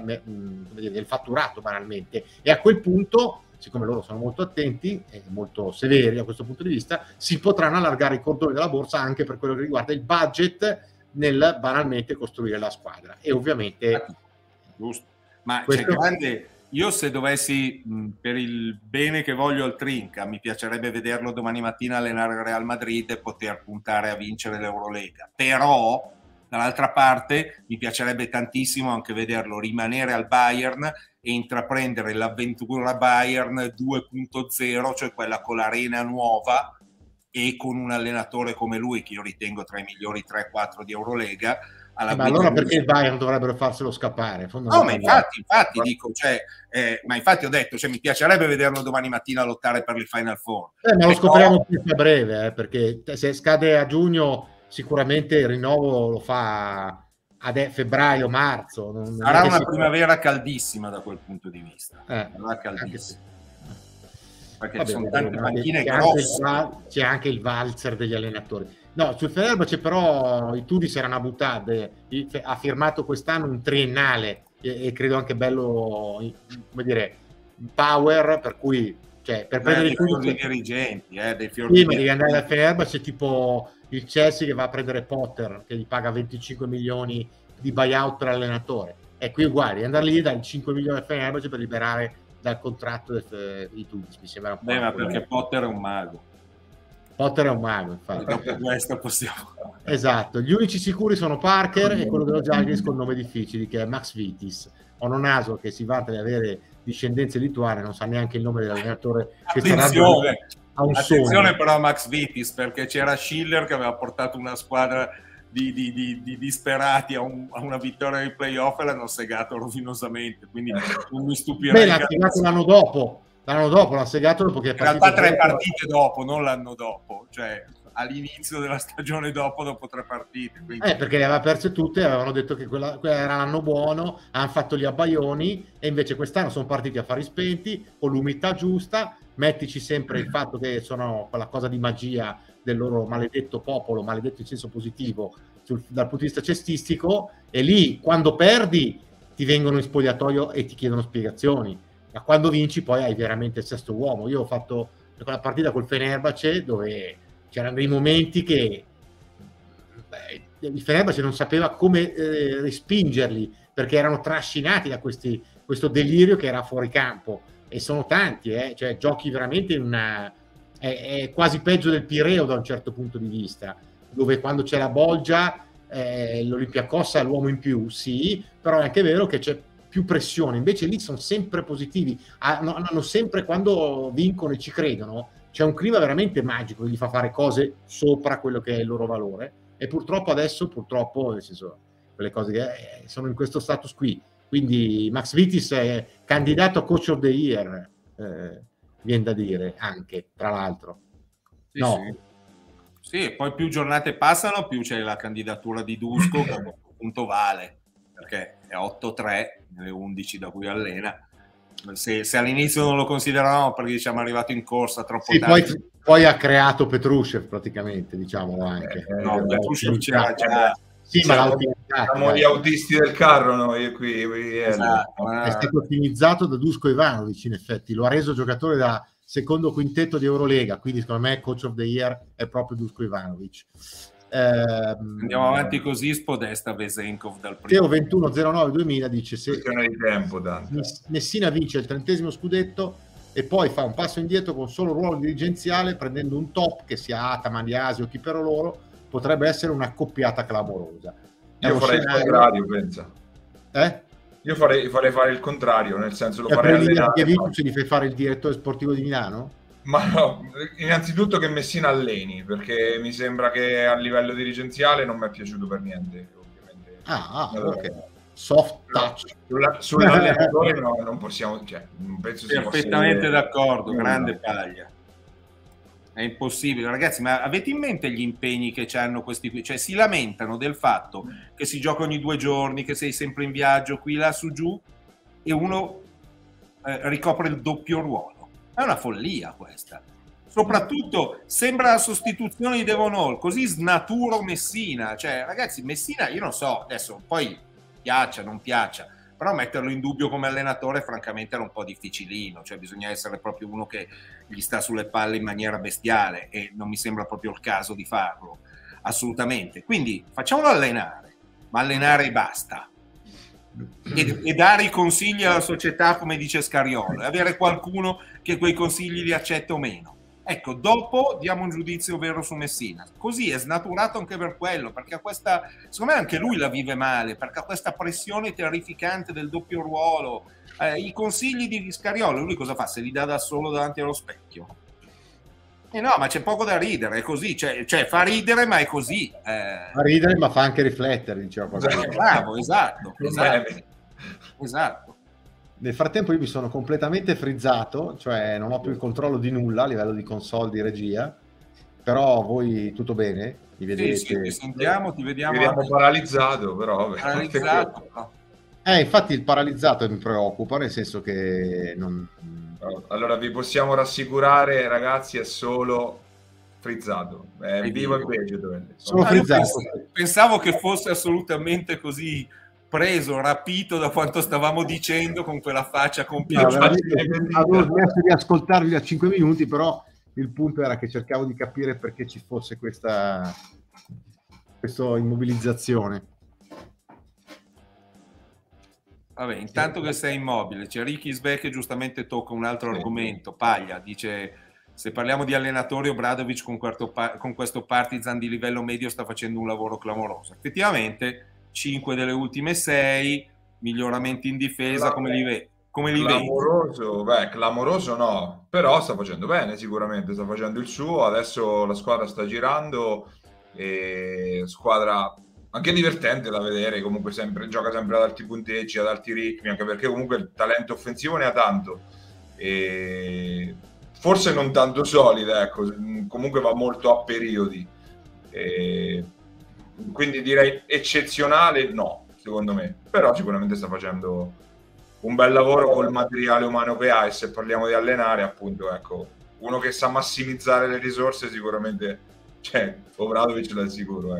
del fatturato banalmente, e a quel punto, siccome loro sono molto attenti e molto severi da questo punto di vista, si potranno allargare i cordoni della borsa anche per quello che riguarda il budget nel banalmente costruire la squadra. E ovviamente giusto, ma questo... c'è grande... Io se dovessi, mh, per il bene che voglio al Trinca, mi piacerebbe vederlo domani mattina allenare il Real Madrid e poter puntare a vincere l'Eurolega, però dall'altra parte mi piacerebbe tantissimo anche vederlo rimanere al Bayern e intraprendere l'avventura Bayern due punto zero, cioè quella con l'arena nuova e con un allenatore come lui, che io ritengo tra i migliori tre quattro di Eurolega. Alla ma allora perché il Bayern dovrebbero farselo scappare? No, ma infatti, infatti dico, cioè, eh, ma infatti ho detto, cioè, mi piacerebbe vederlo domani mattina lottare per il Final Four. Eh, ma lo scopriamo più a breve, eh, perché se scade a giugno sicuramente il rinnovo lo fa a febbraio, marzo. Non, sarà non una si... primavera caldissima da quel punto di vista. Eh, sarà caldissima. Perché vabbè, ci sono vabbè, tante panchine c'è grosse. Anche il, c'è anche il valzer degli allenatori. No, sul Fenerbahce però i Tudis erano buttate, ha firmato quest'anno un triennale e, e credo anche bello, come dire, power, per cui cioè, per Beh, prendere dei i Tudis, fiori dirigenti, eh, dei fiori sì, ma devi andare al Fenerbahce tipo il Chelsea che va a prendere Potter, che gli paga venticinque milioni di buyout per allenatore. E qui uguale, devi andare lì dai cinque milioni al Fenerbahce per liberare dal contratto dei Tudis, mi sembra un po'. Beh, ma perché Potter è un mago. Potter è un mago, infatti. Dopo questo possiamo... Esatto, gli unici sicuri sono Parker e quello dello Žalgiris con nome difficili, che è Max Vitis. Ho un naso che si vanta di avere discendenze lituane, non sa neanche il nome dell'allenatore. Attenzione, a un attenzione sogno. però a Max Vitis, perché c'era Schiller che aveva portato una squadra di, di, di, di disperati a, un, a una vittoria nei playoff e l'hanno segato rovinosamente, quindi non mi stupirei. Beh, l'ha segato l'anno dopo. L'anno dopo l'ha segato dopo che è in realtà tre partite dopo, non l'anno dopo, cioè all'inizio della stagione dopo, dopo tre partite. Quindi... Eh, perché le aveva perse tutte, avevano detto che quella, quella era l'anno buono, hanno fatto gli abbaioni e invece quest'anno sono partiti a fari spenti, con l'umiltà giusta, mettici sempre il fatto che sono quella cosa di magia del loro maledetto popolo, maledetto in senso positivo, sul, dal punto di vista cestistico, e lì quando perdi ti vengono in spogliatoio e ti chiedono spiegazioni, ma quando vinci poi hai veramente il sesto uomo. Io ho fatto quella partita col Fenerbahce dove c'erano dei momenti che beh, il Fenerbahce non sapeva come eh, respingerli, perché erano trascinati da questi, questo delirio che era fuori campo, e sono tanti, eh? Cioè giochi veramente in una... È, è quasi peggio del Pireo da un certo punto di vista, dove quando c'è la bolgia eh, l'Olympiakos ha l'uomo in più, sì, però è anche vero che c'è più pressione, invece lì sono sempre positivi, hanno, hanno sempre, quando vincono e ci credono, c'è un clima veramente magico che gli fa fare cose sopra quello che è il loro valore, e purtroppo adesso, purtroppo, nel senso, quelle cose che eh, sono in questo status qui, quindi Max Vitis è candidato a Coach of the Year, eh, viene da dire, anche, tra l'altro. Sì, no. Sì. Sì, poi più giornate passano, più c'è la candidatura di Dusko, che a questo punto vale, perché è otto tre nelle undici da cui allena. Se, se all'inizio non lo consideravamo perché diciamo è arrivato in corsa troppo sì, tardi. Poi, poi ha creato Petrushev praticamente, diciamolo anche. Eh, no, eh, Petrushev c'era già... Sì, ma siamo, l'ha siamo gli autisti del carro noi qui. qui esatto, è stato ottimizzato da Dusko Ivanovic, in effetti, lo ha reso giocatore da secondo quintetto di Eurolega, quindi secondo me Coach of the Year è proprio Dusko Ivanovic. Ehm, Andiamo avanti così, spodesta Vesenkov dal primo. Teo ventuno zero nove duemila dice: se di tempo, Messina vince il trentesimo scudetto e poi fa un passo indietro con solo ruolo dirigenziale, prendendo un top che sia Ataman, Diasi o chi per loro, potrebbe essere una coppiata clamorosa. È Io farei scenario... il contrario, pensa. Eh? Io farei, farei fare il contrario, nel senso lo e farei allenare. Tu gli fai fare il direttore sportivo di Milano? Ma no, innanzitutto che Messina alleni, perché mi sembra che a livello dirigenziale non mi è piaciuto per niente, ovviamente. Ah, ah allora, ok. Soft touch. Sulla, sull'allenatore no, non possiamo, cioè, non penso sia perfettamente d'accordo, no, grande no. Paglia. È impossibile, ragazzi, ma avete in mente gli impegni che hanno questi qui? Cioè si lamentano del fatto che si gioca ogni due giorni, che sei sempre in viaggio, qui, là, su, giù, e uno eh, ricopre il doppio ruolo. È una follia questa. Soprattutto sembra la sostituzione di Devon Hall, così snaturo Messina. Cioè, ragazzi, Messina, io non so, adesso poi piaccia, non piaccia, però metterlo in dubbio come allenatore francamente era un po' difficilino, cioè bisogna essere proprio uno che gli sta sulle palle in maniera bestiale, e non mi sembra proprio il caso di farlo, assolutamente. Quindi facciamolo allenare, ma allenare e basta. E, e dare i consigli alla società, come dice Scariolo, e avere qualcuno che quei consigli li accetta o meno. Ecco, dopo diamo un giudizio vero su Messina. Così è snaturato anche per quello, perché a questa, secondo me anche lui la vive male, perché ha questa pressione terrificante del doppio ruolo. Eh, i consigli di Scariolo, lui cosa fa? Se li dà da solo davanti allo specchio? Eh no, ma c'è poco da ridere, è così, cioè, cioè fa ridere, ma è così. Eh... Fa ridere, ma fa anche riflettere, diceva. Bravo, esatto, esatto, esatto. Nel frattempo io mi sono completamente frizzato, cioè non ho più il controllo di nulla a livello di console, di regia, però voi tutto bene? Mi vedete? Sì, sì, ti sentiamo, ti vediamo. Ti vediamo paralizzato, però. Paralizzato, no. Eh, infatti il paralizzato mi preoccupa, nel senso che non... Allora vi possiamo rassicurare, ragazzi, è solo frizzato. È vivo e vegeto. Sono ah, frizzato. Pensavo che fosse assolutamente così preso, rapito da quanto stavamo dicendo, con quella faccia compiaciuta. No, avevo smesso di ascoltarvi a cinque minuti, però il punto era che cercavo di capire perché ci fosse questa, questa immobilizzazione. Vabbè, intanto che sei immobile, c'è Ricky Sbeck che giustamente tocca un altro sì. argomento. Paglia, dice: se parliamo di allenatori, Obradovic con, quarto, con questo Partizan di livello medio sta facendo un lavoro clamoroso. Effettivamente cinque delle ultime sei, miglioramenti in difesa, come li vedi? Come li clamoroso, vedi? Beh, clamoroso no, però sta facendo bene sicuramente, sta facendo il suo, adesso la squadra sta girando, e squadra anche divertente da vedere, comunque sempre, gioca sempre ad alti punteggi, ad alti ritmi, anche perché comunque il talento offensivo ne ha tanto, e forse non tanto solida, ecco, comunque va molto a periodi, e quindi direi eccezionale no, secondo me, però sicuramente sta facendo un bel lavoro col materiale umano che ha, e se parliamo di allenare, appunto, ecco, uno che sa massimizzare le risorse sicuramente, cioè, Obradovic l'è sicuro, ecco.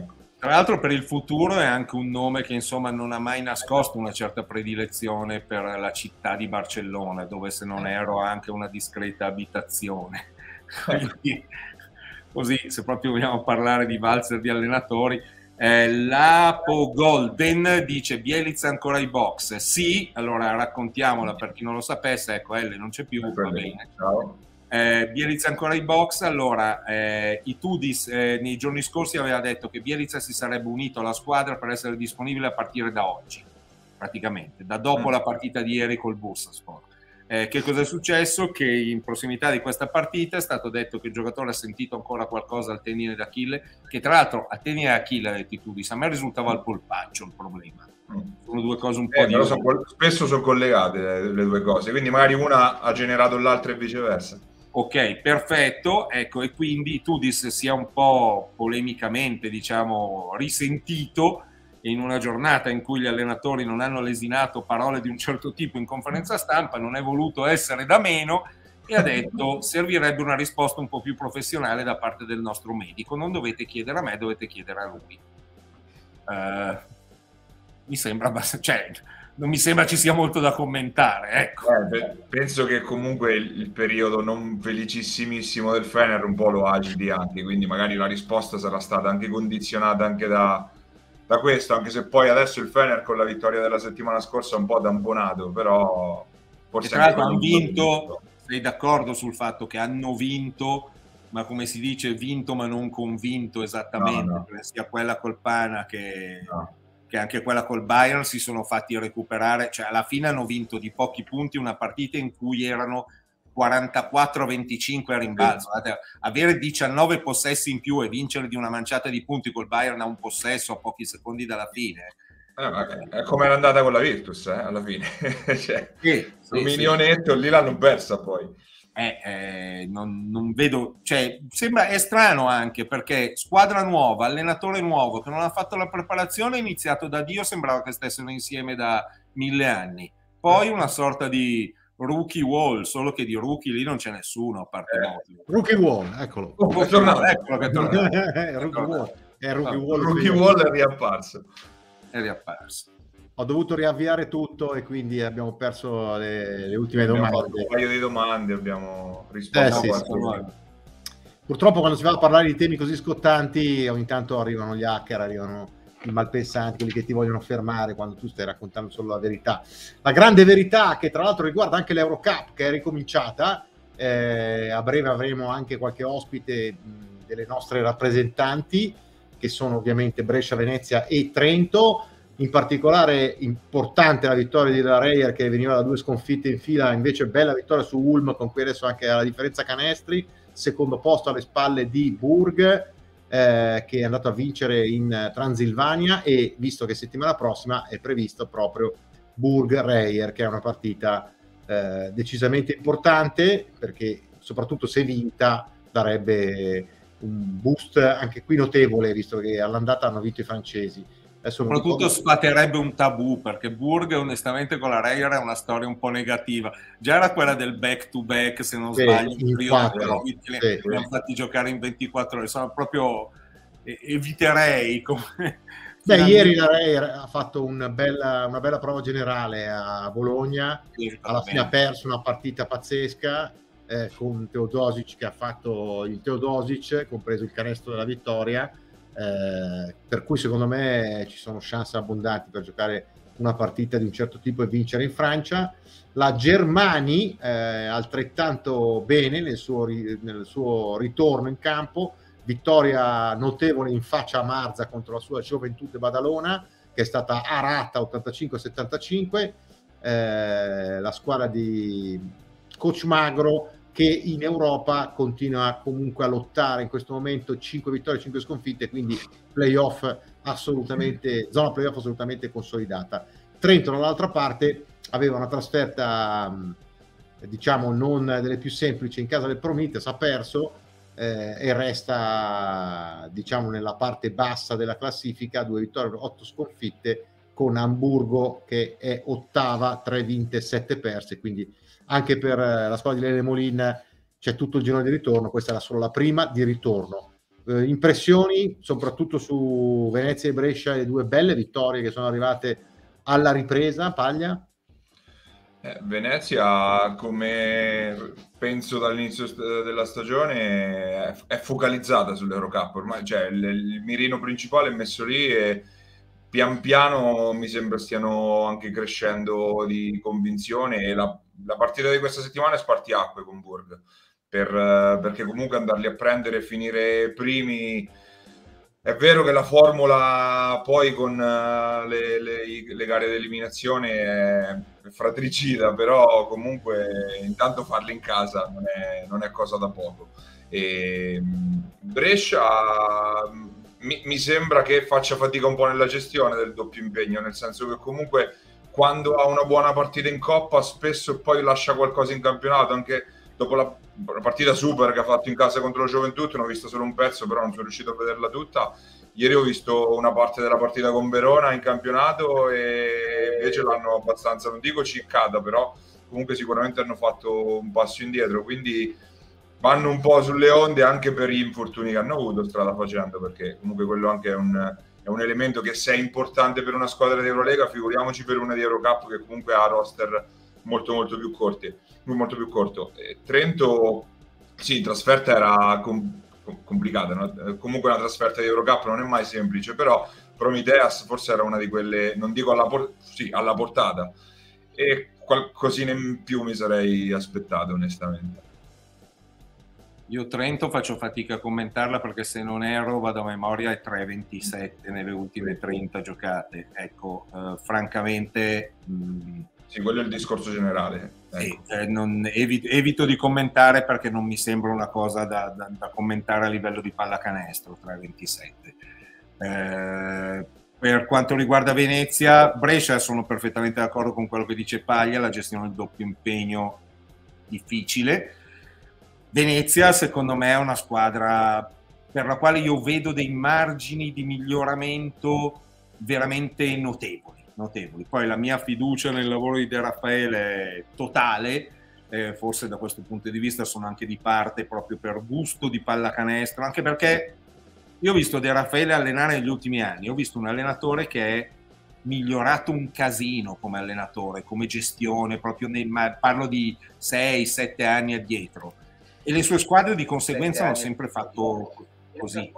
Tra l'altro per il futuro è anche un nome che insomma non ha mai nascosto una certa predilezione per la città di Barcellona, dove se non ero ha anche una discreta abitazione. Quindi, così, se proprio vogliamo parlare di valzer di allenatori, eh, Lapo Golden dice Bielitsa ancora ai box. Sì, allora raccontiamola per chi non lo sapesse, ecco, Elle non c'è più, va bene. Ciao. Eh, Bielitsa ancora ai box. Allora, eh, Itudis eh, nei giorni scorsi aveva detto che Bielitsa si sarebbe unito alla squadra per essere disponibile a partire da oggi, praticamente, da dopo mm. la partita di ieri col Bursaspor. Eh, che cosa è successo? Che in prossimità di questa partita è stato detto che il giocatore ha sentito ancora qualcosa al tendine d'Achille, che tra l'altro al tendine d'Achille, ha detto Itudis, a me risultava il polpaccio il problema. Sono due cose un po' eh, di... so, spesso sono collegate le, le due cose, quindi magari una ha generato l'altra e viceversa. Ok, perfetto, ecco, e quindi Itudis sia un po' polemicamente, diciamo, risentito in una giornata in cui gli allenatori non hanno lesinato parole di un certo tipo in conferenza stampa, non è voluto essere da meno e ha detto servirebbe una risposta un po' più professionale da parte del nostro medico, non dovete chiedere a me, dovete chiedere a lui. Uh, mi sembra abbastanza... Cioè, non mi sembra ci sia molto da commentare, ecco. Eh, beh, penso che comunque il, il periodo non felicissimissimo del Fener un po' lo agiti anche, quindi magari la risposta sarà stata anche condizionata anche da, da questo, anche se poi adesso il Fener con la vittoria della settimana scorsa è un po' damponato, però forse... E tra l'altro hanno vinto, sei d'accordo sul fatto che hanno vinto, ma come si dice, vinto ma non convinto esattamente, no, no. Sia quella col Pana che... No. che anche quella col Bayern si sono fatti recuperare, cioè alla fine hanno vinto di pochi punti una partita in cui erano quarantaquattro a venticinque a rimbalzo. Sì. Avere diciannove possessi in più e vincere di una manciata di punti col Bayern a un possesso a pochi secondi dalla fine. Eh, è come era andata con la Virtus, eh, alla fine. Cioè, sì, dominio sì, netto, sì. Lì l'hanno persa poi. Eh, eh, non, non vedo, cioè sembra è strano anche perché squadra nuova, allenatore nuovo che non ha fatto la preparazione, è iniziato da Dio, sembrava che stessero insieme da mille anni, poi una sorta di rookie wall, solo che di rookie lì non c'è nessuno a parte eh, Motley. Rookie wall, eccolo. Oh, è tornato, eccolo che è tornato. Rookie wall, è rookie wall, rookie wall è riapparso. È riapparso. Ho dovuto riavviare tutto e quindi abbiamo perso le, le ultime abbiamo domande. Fatto un paio di domande, abbiamo risposto. Eh, sì, sì. Purtroppo quando si va a parlare di temi così scottanti ogni tanto arrivano gli hacker, arrivano i malpensanti, quelli che ti vogliono fermare quando tu stai raccontando solo la verità. La grande verità che tra l'altro riguarda anche l'Eurocup che è ricominciata, eh, a breve avremo anche qualche ospite mh, delle nostre rappresentanti che sono ovviamente Brescia, Venezia e Trento. In particolare importante la vittoria di La Reyer che veniva da due sconfitte in fila, invece bella vittoria su Ulm con cui adesso anche la differenza canestri, secondo posto alle spalle di Burg eh, che è andato a vincere in Transilvania, e visto che settimana prossima è previsto proprio Burg-Reyer che è una partita eh, decisamente importante perché soprattutto se vinta darebbe un boost anche qui notevole visto che all'andata hanno vinto i francesi. Soprattutto sfaterebbe un tabù perché Burg onestamente con la Reyer è una storia un po' negativa, già era quella del back to back se non sì, sbaglio il periodo sì, sì, li hanno fatti giocare in ventiquattro ore, sono proprio eviterei come... Beh, ieri la Reyer ha fatto una bella, una bella prova generale a Bologna, sì, alla fine ha perso una partita pazzesca eh, con Teodosic che ha fatto il Teodosic, compreso il canestro della vittoria. Eh, per cui secondo me ci sono chance abbondanti per giocare una partita di un certo tipo e vincere in Francia. La Germani eh, altrettanto bene nel suo, nel suo ritorno in campo, vittoria notevole in faccia a Marza contro la sua Gioventù Badalona che è stata arata ottantacinque a settantacinque. Eh, la squadra di coach Magro che in Europa continua comunque a lottare in questo momento, cinque vittorie, cinque sconfitte, quindi playoff assolutamente, zona playoff assolutamente consolidata. Trento dall'altra parte aveva una trasferta diciamo non delle più semplici in casa del Prometheus, ha perso eh, e resta diciamo nella parte bassa della classifica, due vittorie, otto sconfitte, con Amburgo che è ottava, tre vinte, sette perse, quindi anche per la squadra di Lele Molin c'è tutto il girone di ritorno, questa era solo la prima di ritorno. Eh, impressioni soprattutto su Venezia e Brescia, le due belle vittorie che sono arrivate alla ripresa, Paglia? Eh, Venezia, come penso dall'inizio st- della stagione, è, è focalizzata sull'Eurocup. Ormai, cioè, il, il mirino principale è messo lì e pian piano mi sembra stiano anche crescendo di convinzione. E la, la partita di questa settimana è spartiacque con Burg, per, perché comunque andarli a prendere e finire primi. È vero che la formula poi con uh, le, le, le gare di eliminazione è fratricida, però comunque intanto farli in casa non è, non è cosa da poco. E Brescia mi, mi sembra che faccia fatica un po' nella gestione del doppio impegno, nel senso che comunque quando ha una buona partita in Coppa spesso poi lascia qualcosa in campionato, anche dopo la, la partita super che ha fatto in casa contro la Gioventù, ne ho visto solo un pezzo, però non sono riuscito a vederla tutta. Ieri ho visto una parte della partita con Verona in campionato e invece l'hanno abbastanza, non dico ciccata, però comunque sicuramente hanno fatto un passo indietro, quindi vanno un po' sulle onde anche per gli infortuni che hanno avuto strada facendo, perché comunque quello anche è un, è un elemento che se è importante per una squadra di Eurolega, figuriamoci per una di Eurocup che comunque ha roster molto molto più corti, molto più corto. E Trento, sì, in trasferta era com- complicata, no? Comunque una trasferta di Eurocup non è mai semplice, però Prometheas forse era una di quelle, non dico alla, por- sì, alla portata, e qualcosina in più mi sarei aspettato onestamente. Io Trento faccio fatica a commentarla perché se non erro vado a memoria è tre ventisette nelle ultime trenta giocate, ecco, eh, francamente mh, sì, quello è il discorso generale. Ecco. Sì, eh, non, evito, evito di commentare perché non mi sembra una cosa da, da, da commentare a livello di pallacanestro, tre ventisette. Eh, per quanto riguarda Venezia, Brescia sono perfettamente d'accordo con quello che dice Paglia, la gestione del doppio impegno difficile. Venezia secondo me è una squadra per la quale io vedo dei margini di miglioramento veramente notevoli. notevoli. Poi la mia fiducia nel lavoro di De Raffaele è totale, eh, forse da questo punto di vista sono anche di parte proprio per gusto di pallacanestro, anche perché io ho visto De Raffaele allenare negli ultimi anni, ho visto un allenatore che è migliorato un casino come allenatore, come gestione, proprio nei, parlo di sei sette anni addietro, e le sue squadre di conseguenza hanno sempre fatto così.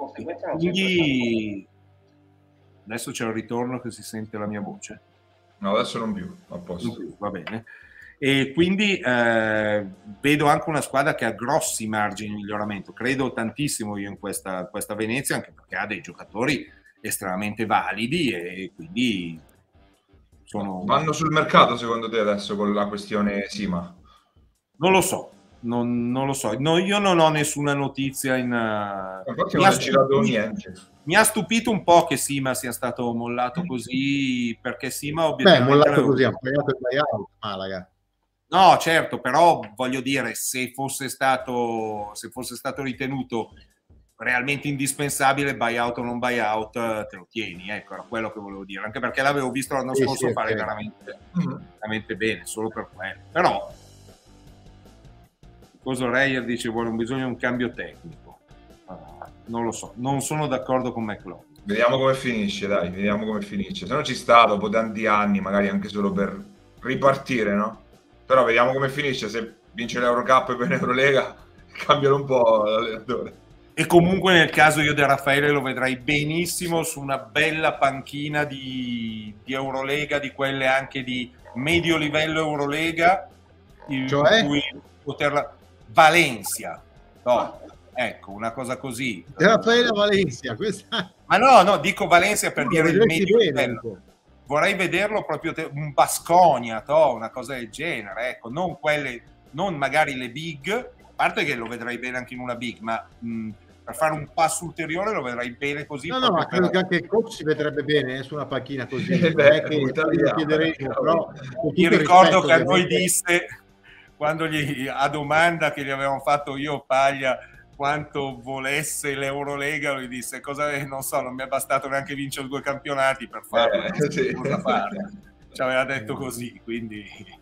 Quindi adesso c'è il ritorno che si sente la mia voce. No, adesso non più, a posto. Non più, va bene. E quindi eh, vedo anche una squadra che ha grossi margini di miglioramento. Credo tantissimo io in questa, questa Venezia, anche perché ha dei giocatori estremamente validi e quindi sono... Vanno sul mercato secondo te adesso con la questione Sima? Non lo so. Non, non lo so, no, io non ho nessuna notizia in... Infatti non ha girato niente. Mi ha stupito un po' che Sima sia stato mollato così, perché Sima obiettivamente... Beh, mollato così, ha pagato il buyout, Malaga. No, certo, però voglio dire, se fosse stato, se fosse stato ritenuto realmente indispensabile, buyout o non buyout, te lo tieni, ecco, era quello che volevo dire, anche perché l'avevo visto l'anno sì, scorso sì, fare sì. veramente, veramente bene, solo per quello. Però Coso Reyer dice vuole un bisogno di un cambio tecnico, uh, non lo so, non sono d'accordo con McLaughlin. Vediamo come finisce, dai, vediamo come finisce. Se non ci sta dopo tanti anni, magari anche solo per ripartire, no? Però vediamo come finisce, se vince l'Eurocup e per l'Eurolega cambiano un po' l'allenatore. E comunque nel caso io De Raffaele lo vedrei benissimo su una bella panchina di, di Eurolega, di quelle anche di medio livello Eurolega, in cioè? cui poterla... Valencia, no, ecco, una cosa così. De Raffaele Valencia, questa... Ma no, no, dico Valencia per no, dire il medio bene, livello. Vorrei vederlo proprio te, un Baskonia, to, una cosa del genere, ecco, non quelle, non magari le big, a parte che lo vedrei bene anche in una big, ma mh, per fare un passo ulteriore lo vedrei bene così. No, no, ma credo che anche Coach si vedrebbe bene eh, su una panchina così. Eh beh, che lo chiederemo, però mi ricordo che a noi disse, quando gli, a domanda che gli avevamo fatto io Paglia, quanto volesse l'Eurolega, lui disse cosa, non so, non mi è bastato neanche vincere due campionati per farlo, eh, sì. cosa fare. Ci aveva detto così, quindi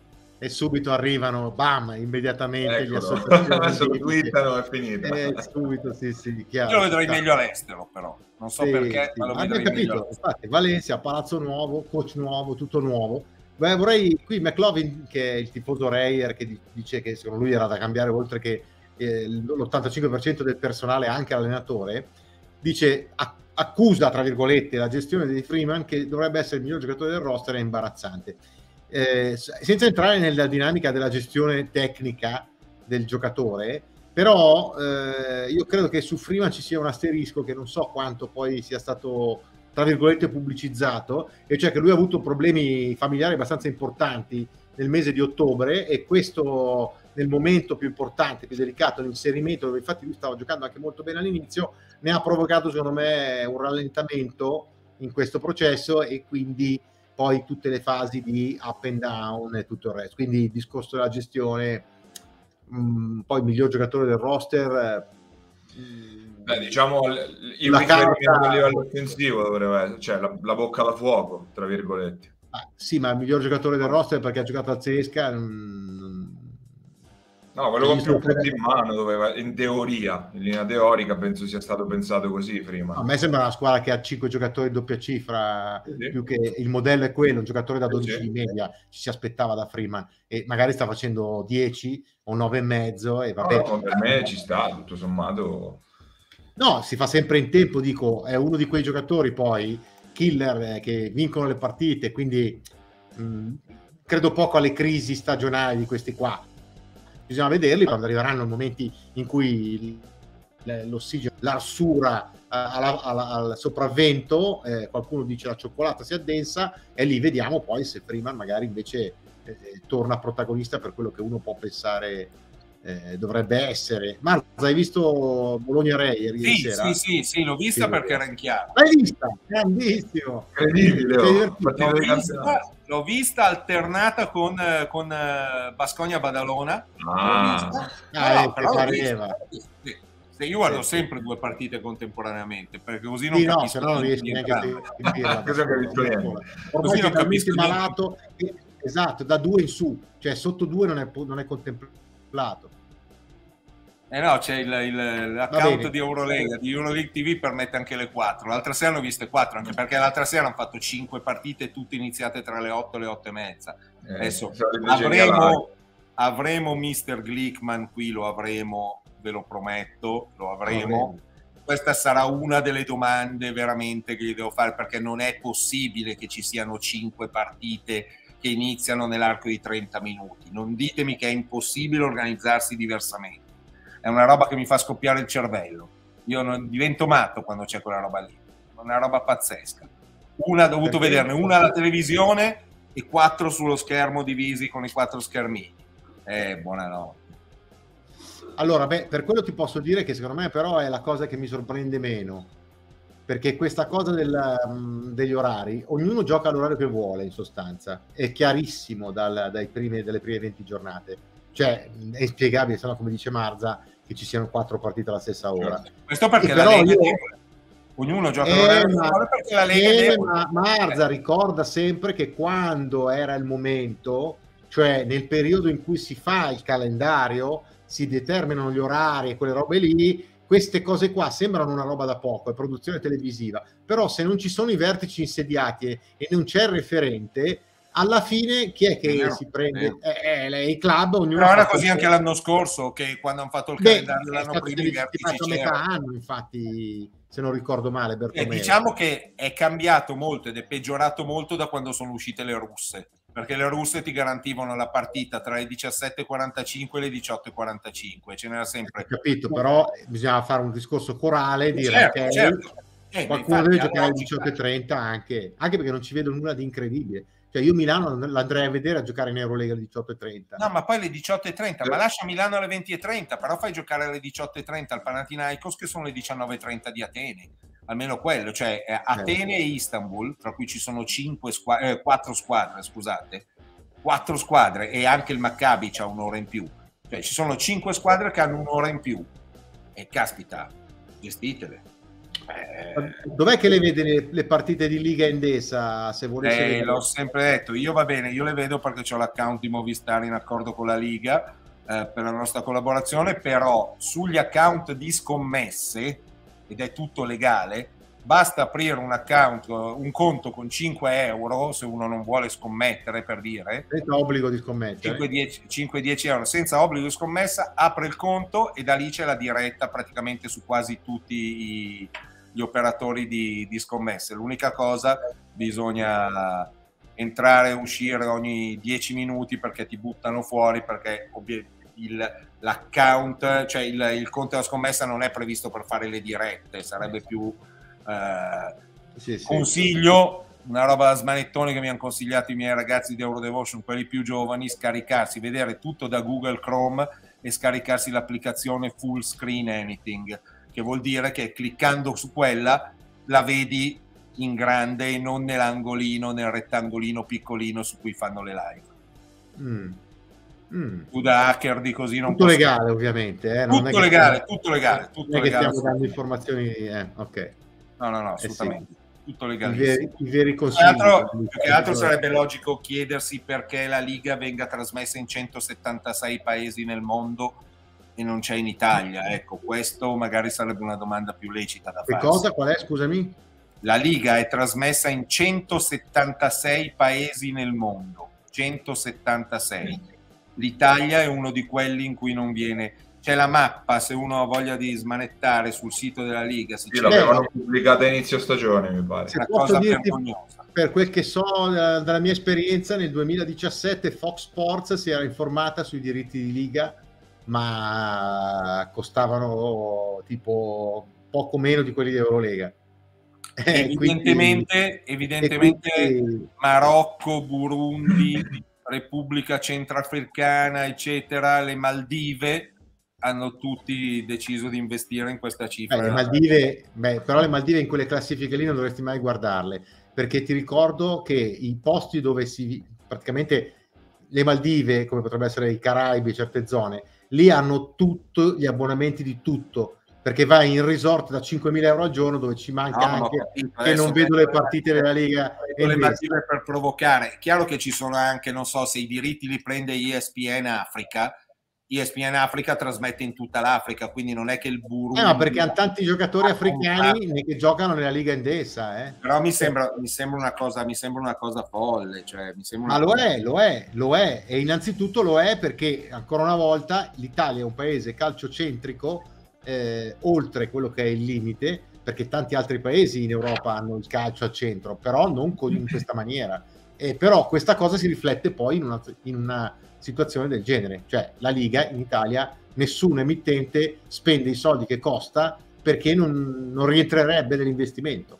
e subito arrivano, bam, immediatamente Eccolo. gli associazioni. Se lo twittano è finita. Eh, subito, sì, sì, chiaro. Io lo vedrei meglio all'estero, però. Non so sì, perché, sì. ma lo Abbiamo vedrei capito, meglio. infatti, Valencia, palazzo nuovo, coach nuovo, tutto nuovo. Beh, vorrei, qui McLovin, che è il tifoso Reyer, che dice che secondo lui era da cambiare oltre che eh, l'ottantacinque per cento del personale, anche l'allenatore, dice, accusa, tra virgolette, la gestione di Freeman, che dovrebbe essere il miglior giocatore del roster, è imbarazzante. Eh, senza entrare nella dinamica della gestione tecnica del giocatore, però eh, io credo che su Freeman ci sia un asterisco che non so quanto poi sia stato, tra virgolette, pubblicizzato, e cioè che lui ha avuto problemi familiari abbastanza importanti nel mese di ottobre, e questo nel momento più importante, più delicato, l'inserimento, dove infatti lui stava giocando anche molto bene all'inizio, ne ha provocato secondo me un rallentamento in questo processo, e quindi poi tutte le fasi di up and down e tutto il resto. Quindi il discorso della gestione, mh, poi il miglior giocatore del roster, mh, beh, diciamo il riferimento a livello offensivo dovrebbe essere, cioè la, la bocca da fuoco, tra virgolette. Ah, sì, ma il miglior giocatore del roster perché ha giocato a Zesca. Mh, no, quello con più punti in mano doveva, in teoria, in linea teorica, penso sia stato pensato così prima. A me sembra una squadra che ha cinque giocatori doppia cifra, sì. Più che il modello è quello, un giocatore da dodici sì. di media ci si aspettava da Freeman, e magari sta facendo dieci o nove e mezzo, e vabbè. No, no, per me ci sta, tutto sommato. No, si fa sempre in tempo, dico, è uno di quei giocatori poi killer, eh, che vincono le partite, quindi mh, credo poco alle crisi stagionali di questi qua. Bisogna vederli quando arriveranno i momenti in cui l'ossigeno, l'arsura alla, alla, al sopravvento, eh, qualcuno dice la cioccolata si addensa, e lì vediamo poi se Freeman magari invece eh, torna protagonista per quello che uno può pensare eh, dovrebbe essere. Marza, hai visto Bologna-Reyer ieri sì, sera? Sì, sì, sì, l'ho vista sì, perché era in chiaro. L'hai vista? Grandissimo! Incredibile! L'ho vista, l'ho vista alternata con, con Basconia-Badalona. Ah, ah, no, però pareva. Se io guardo sì, sempre due partite contemporaneamente, perché così non sì, capisco. No, se no non riesci neanche a sentirla. Così non capisco malato, e, esatto, da due in su, cioè sotto due non è, non è contemplato. Eh no, c'è il, il, l'account di Eurolega, di Euroleague T V permette anche le quattro. L'altra sera ne ho viste quattro, anche perché l'altra sera hanno fatto cinque partite, tutte iniziate tra le otto e le otto e mezza. Eh, Adesso avremo, avremo mister Glickman qui, lo avremo, ve lo prometto, lo avremo. Questa sarà una delle domande veramente che gli devo fare, perché non è possibile che ci siano cinque partite che iniziano nell'arco di trenta minuti. Non ditemi che è impossibile organizzarsi diversamente. È una roba che mi fa scoppiare il cervello. Io non divento matto quando c'è quella roba lì. È una roba pazzesca. Una, ho dovuto perché vederne una alla televisione e quattro sullo schermo divisi con i quattro schermini. Eh, buonanotte. Allora, beh, per quello ti posso dire che secondo me però è la cosa che mi sorprende meno, perché questa cosa del, um, degli orari, ognuno gioca all'orario che vuole in sostanza, è chiarissimo dal, dai primi, dalle prime venti giornate, cioè è inspiegabile, se no, come dice Marza, che ci siano quattro partite alla stessa ora. Certo. Questo perché e la però Lega io... ognuno gioca eh, all'orario ma, vuole, perché la Lega eh, deve... ma Marza ricorda sempre che quando era il momento, cioè nel periodo in cui si fa il calendario, si determinano gli orari e quelle robe lì, queste cose qua sembrano una roba da poco, è produzione televisiva, però se non ci sono i vertici insediati e, e non c'è il referente, alla fine chi è che è vero, si prende? Eh, eh, i club, ognuno. Però era così anche l'anno scorso, che quando hanno fatto il calendario Beh, l'anno prima i vertici a metà anno, infatti, se non ricordo male. Eh, diciamo che è cambiato molto ed è peggiorato molto da quando sono uscite le russe, perché le russe ti garantivano la partita tra le diciassette e quarantacinque e le diciotto e quarantacinque, ce n'era sempre. Ho capito, però bisogama fare un discorso corale e dire certo, che certo. Eh, qualcuno deve giocare alle diciotto e trenta anche, anche perché non ci vedo nulla di incredibile. Cioè io Milano l'andrei a vedere a giocare in Eurolega alle diciotto e trenta. No, ma poi alle diciotto e trenta, ma lascia Milano alle venti e trenta, però fai giocare alle diciotto e trenta al Panathinaikos, che sono le diciannove e trenta di Atene. Almeno quello, cioè eh, Atene eh. e Istanbul, tra cui ci sono cinque squadre, eh, quattro squadre, scusate, quattro squadre, e anche il Maccabi c'ha un'ora in più. Cioè ci sono cinque squadre che hanno un'ora in più. E caspita, gestitele. Eh, Dov'è che le vede le, le partite di Liga Endesa? Se volesse eh, l'ho sempre detto, io va bene, io le vedo perché ho l'account di Movistar in accordo con la Liga eh, per la nostra collaborazione, però sugli account di scommesse, ed è tutto legale, basta aprire un account, un conto con cinque euro, se uno non vuole scommettere, per dire, senza obbligo di scommettere, cinque dieci euro senza obbligo di scommessa, apre il conto e da lì c'è la diretta praticamente su quasi tutti i, gli operatori di, di scommesse. L'unica cosa, bisogna entrare e uscire ogni dieci minuti perché ti buttano fuori, perché l'account, cioè il, il conto della scommessa non è previsto per fare le dirette, sarebbe più eh, sì, sì. Consiglio, una roba da smanettone che mi hanno consigliato i miei ragazzi di Eurodevotion, quelli più giovani, scaricarsi, vedere tutto da Google Chrome e scaricarsi l'applicazione Full Screen Anything, che vuol dire che cliccando su quella la vedi in grande e non nell'angolino, nel rettangolino piccolino su cui fanno le live. Mm. Mm. Tu da hacker di così non tutto legale, ovviamente, eh? tutto, non è legale, stiamo, tutto legale, tutto non è legale, che stiamo dando informazioni, eh, ok. No, no, no, assolutamente. Eh sì. Tutto legalissimo. I veri, i veri consigli. Più che altro, più che altro sarebbe logico chiedersi perché la Liga venga trasmessa in centosettantasei paesi nel mondo e non c'è in Italia. Ecco, questo magari sarebbe una domanda più lecita da fare. Che cosa? Qual è? Scusami. La Liga è trasmessa in centosettantasei paesi nel mondo. centosettantasei. L'Italia è uno di quelli in cui non viene. C'è la mappa, se uno ha voglia di smanettare sul sito della Liga. Sì, l'avevano pubblicata a inizio stagione, mi pare. Se posso dirti, per quel che so dalla mia esperienza, nel duemiladiciassette Fox Sports si era informata sui diritti di Liga, ma costavano tipo poco meno di quelli di Eurolega. Evidentemente, quindi, evidentemente quindi... Marocco, Burundi, Repubblica Centrafricana, eccetera, le Maldive hanno tutti deciso di investire in questa cifra. Beh, le Maldive, beh, però le Maldive in quelle classifiche lì non dovresti mai guardarle, perché ti ricordo che i posti dove si praticamente le Maldive, come potrebbe essere i Caraibi, certe zone, lì hanno tutti gli abbonamenti di tutto, perché vai in resort da cinquemila euro al giorno dove ci manca no, anche che non vedo le partite della Liga. Le Maldive per provocare. È chiaro che ci sono anche, non so, se i diritti li prende E S P N Africa, E S P N Africa trasmette in tutta l'Africa, quindi non è che il Burundi... Eh, no, perché hanno tanti giocatori africani che giocano nella Liga Endesa. Eh. Però mi sembra, mi sembra una cosa, mi sembra una cosa folle. Cioè, mi sembra Ma una lo cosa... è, lo è, lo è. E innanzitutto lo è perché, ancora una volta, l'Italia è un paese calciocentrico, eh, oltre quello che è il limite, perché tanti altri paesi in Europa hanno il calcio al centro, però non in questa maniera. Eh, però questa cosa si riflette poi in una... In una situazione del genere, cioè la Liga in Italia, nessun emittente spende i soldi che costa perché non, non rientrerebbe nell'investimento.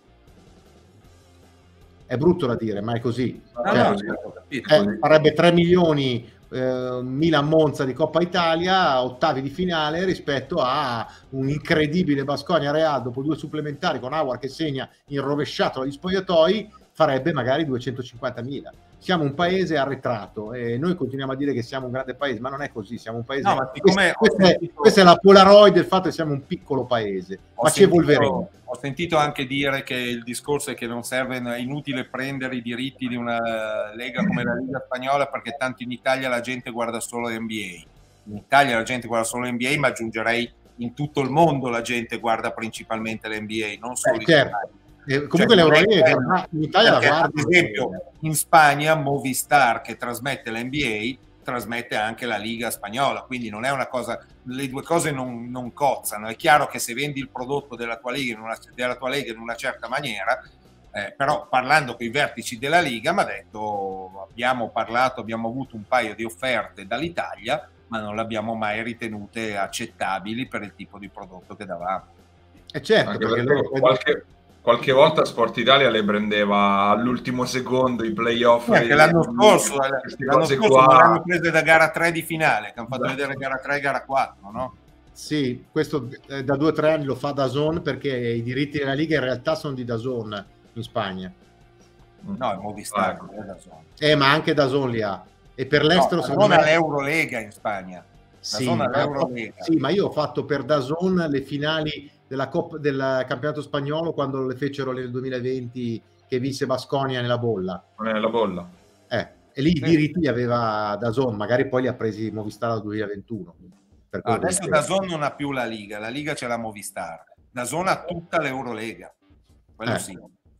È brutto da dire, ma è così. Ah, cioè, no, certo, eh, farebbe tre milioni eh, Milan Monza di Coppa Italia, ottavi di finale, rispetto a un incredibile Baskonia Real dopo due supplementari con Aouar che segna in rovesciato agli spogliatoi, farebbe magari duecentocinquantamila. Siamo un paese arretrato e noi continuiamo a dire che siamo un grande paese, ma non è così, siamo un paese... No, ma siccome questa, sentito... è, questa è la Polaroid del fatto che siamo un piccolo paese, ho ma sentito, ci evolveremo. Ho sentito anche dire che il discorso è che non serve, è inutile prendere i diritti di una lega come la Liga Spagnola perché tanto in Italia la gente guarda solo l'N B A. In Italia la gente guarda solo l'N B A, ma aggiungerei in tutto il mondo la gente guarda principalmente l'N B A, non solo Beh, in certo. Italia. Eh, comunque cioè, l'Eurolega in Italia la guarda. Ad esempio in Spagna Movistar, che trasmette l'N B A, trasmette anche la Liga Spagnola, quindi non è una cosa, le due cose non, non cozzano. È chiaro che se vendi il prodotto della tua Liga in una, della tua Lega in una certa maniera, eh, però parlando con i vertici della Liga mi ha detto, abbiamo parlato, abbiamo avuto un paio di offerte dall'Italia, ma non le abbiamo mai ritenute accettabili per il tipo di prodotto che davamo. E certo, anche perché perché loro... qualche... Qualche volta Sport Italia le prendeva all'ultimo secondo i playoff. Eh, che l'anno scorso, l'anno scorso qua... non l'hanno prese da gara tre di finale, che hanno fatto esatto. vedere gara tre e gara quattro, no? Sì, questo eh, da due o tre anni lo fa DAZN perché i diritti della Liga in realtà sono di DAZN in Spagna. No, è Movistar, non è DAZN. Eh, ma anche DAZN li ha. E per l'estero... No, DAZN me... l'Eurolega in Spagna. Sì ma, sì, ma io ho fatto per DAZN le finali della Coppa, del campionato spagnolo quando le fecero nel duemilaventi, che vinse Baskonia nella bolla. Nella bolla. Eh, e lì i diritti li aveva DAZN, magari poi li ha presi Movistar dal duemilaventuno. Per ah, adesso DAZN non ha più la Liga, la Liga c'è la Movistar. DAZN ha tutta l'Eurolega. Quello eh. sì.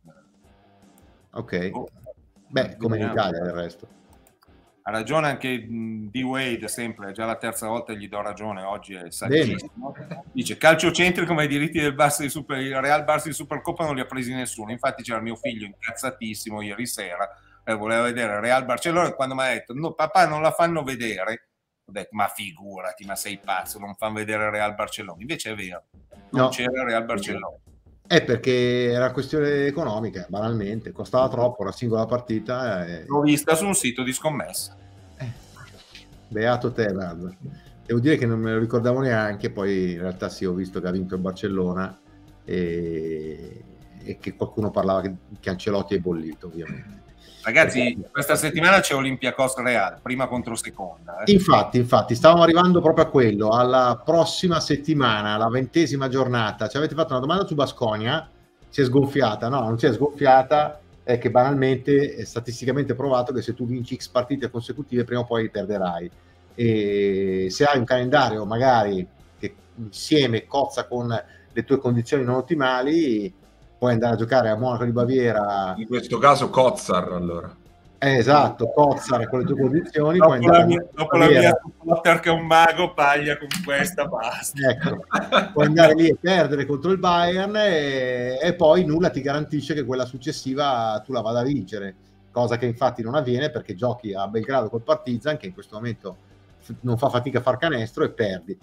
Ok. Oh. Beh, come in Italia del resto. Ha ragione anche D. Wade, sempre, già la terza volta gli do ragione, oggi è saggissimo. Dice, calciocentrico, ma i diritti del Barça di Super, il Real Barça di Supercoppa non li ha presi nessuno. Infatti c'era mio figlio incazzatissimo ieri sera, e voleva vedere Real Barcellona, e quando mi ha detto, no papà non la fanno vedere, ho detto, ma figurati, ma sei pazzo, non fanno vedere Real Barcellona. Invece è vero, non no. c'era Real Barcellona. È perché era questione economica, banalmente, costava troppo una singola partita. E... L'ho vista su un sito di scommessa. Eh, beato te, guarda. Devo dire che non me lo ricordavo neanche, poi in realtà sì, ho visto che ha vinto il Barcellona e, e che qualcuno parlava che, che Ancelotti è bollito, ovviamente. Ragazzi, questa settimana c'è Olympiacos Real, prima contro seconda. Eh. Infatti, infatti, stavamo arrivando proprio a quello, alla prossima settimana, la ventesima giornata. Ci avete fatto una domanda su Baskonia, si è sgonfiata, no, non si è sgonfiata, è che banalmente è statisticamente provato che se tu vinci X partite consecutive prima o poi perderai. E se hai un calendario magari che insieme cozza con le tue condizioni non ottimali, puoi andare a giocare a Monaco di Baviera, in questo caso Kotzar, allora eh, esatto, Kotzar con le tue condizioni, dopo, puoi la mia, dopo la mia supporter che è un mago, paglia con questa basta, ecco, puoi andare lì e perdere contro il Bayern e, e poi nulla ti garantisce che quella successiva tu la vada a vincere, cosa che infatti non avviene perché giochi a Belgrado col Partizan, che in questo momento non fa fatica a far canestro, e perdi.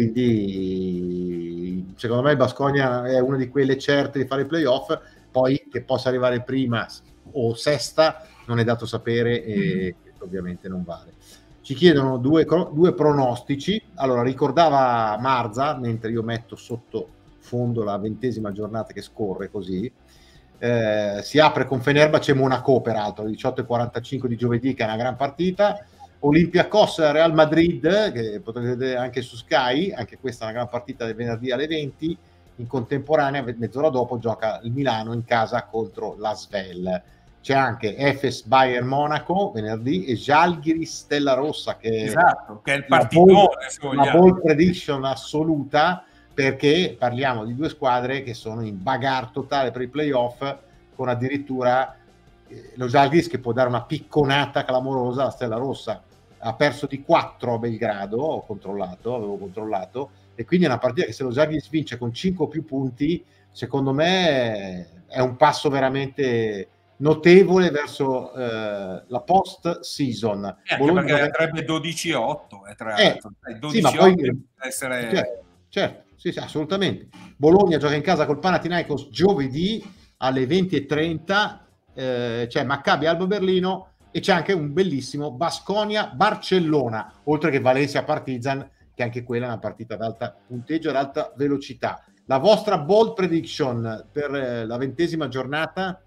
Quindi secondo me il Baskonia è una di quelle certe di fare i playoff, poi che possa arrivare prima o sesta non è dato sapere e mm. ovviamente non vale. Ci chiedono due, due pronostici. Allora, ricordava Marza, mentre io metto sotto fondo la ventesima giornata che scorre così, eh, si apre con Fenerbahce e Monaco, peraltro alle diciotto e quarantacinque di giovedì, che è una gran partita. Olympiacos Real Madrid, che potete vedere anche su Sky, anche questa è una gran partita del venerdì alle venti. In contemporanea, mezz'ora dopo, gioca il Milano in casa contro l'Asvel. C'è anche Efes Bayern Monaco venerdì e Žalgiris Stella Rossa, che, esatto, che è il partitone, la ball prediction assoluta, perché parliamo di due squadre che sono in bagarre totale per i playoff, con addirittura eh, lo Žalgiris che può dare una picconata clamorosa alla Stella Rossa. Ha perso di quattro a Belgrado, ho controllato, avevo controllato, e quindi è una partita che se lo Žalgiris vince con cinque o più punti, secondo me è un passo veramente notevole verso eh, la post season. Eh, anche perché andrebbe dodici a otto, eh, tra l'altro. Eh, dodici sì, ma poi essere... certo, certo sì, sì, assolutamente. Bologna gioca in casa col Panathinaikos giovedì alle venti e trenta, eh, c'è Maccabi Alba Berlino e c'è anche un bellissimo Baskonia Barcellona, oltre che Valencia Partizan, che anche quella è una partita ad alta punteggio, ad alta velocità. La vostra bold prediction per eh, la ventesima giornata?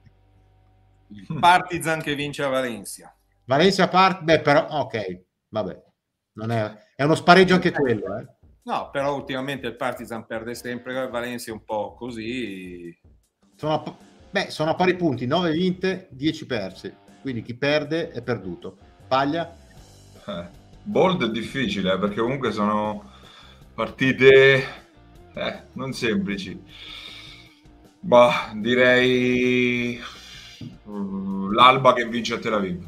Il Partizan che vince a Valencia. Valencia part, beh, però ok, vabbè, non è, è uno spareggio anche quello, eh. No, però ultimamente il Partizan perde sempre, Valencia è un po' così. Sono a, beh, sono a pari punti, nove vinte, dieci persi, quindi chi perde è perduto. Paglia? Eh, bold è difficile, eh, perché comunque sono partite eh, non semplici. Bah, direi l'Alba che vince a Tel Aviv.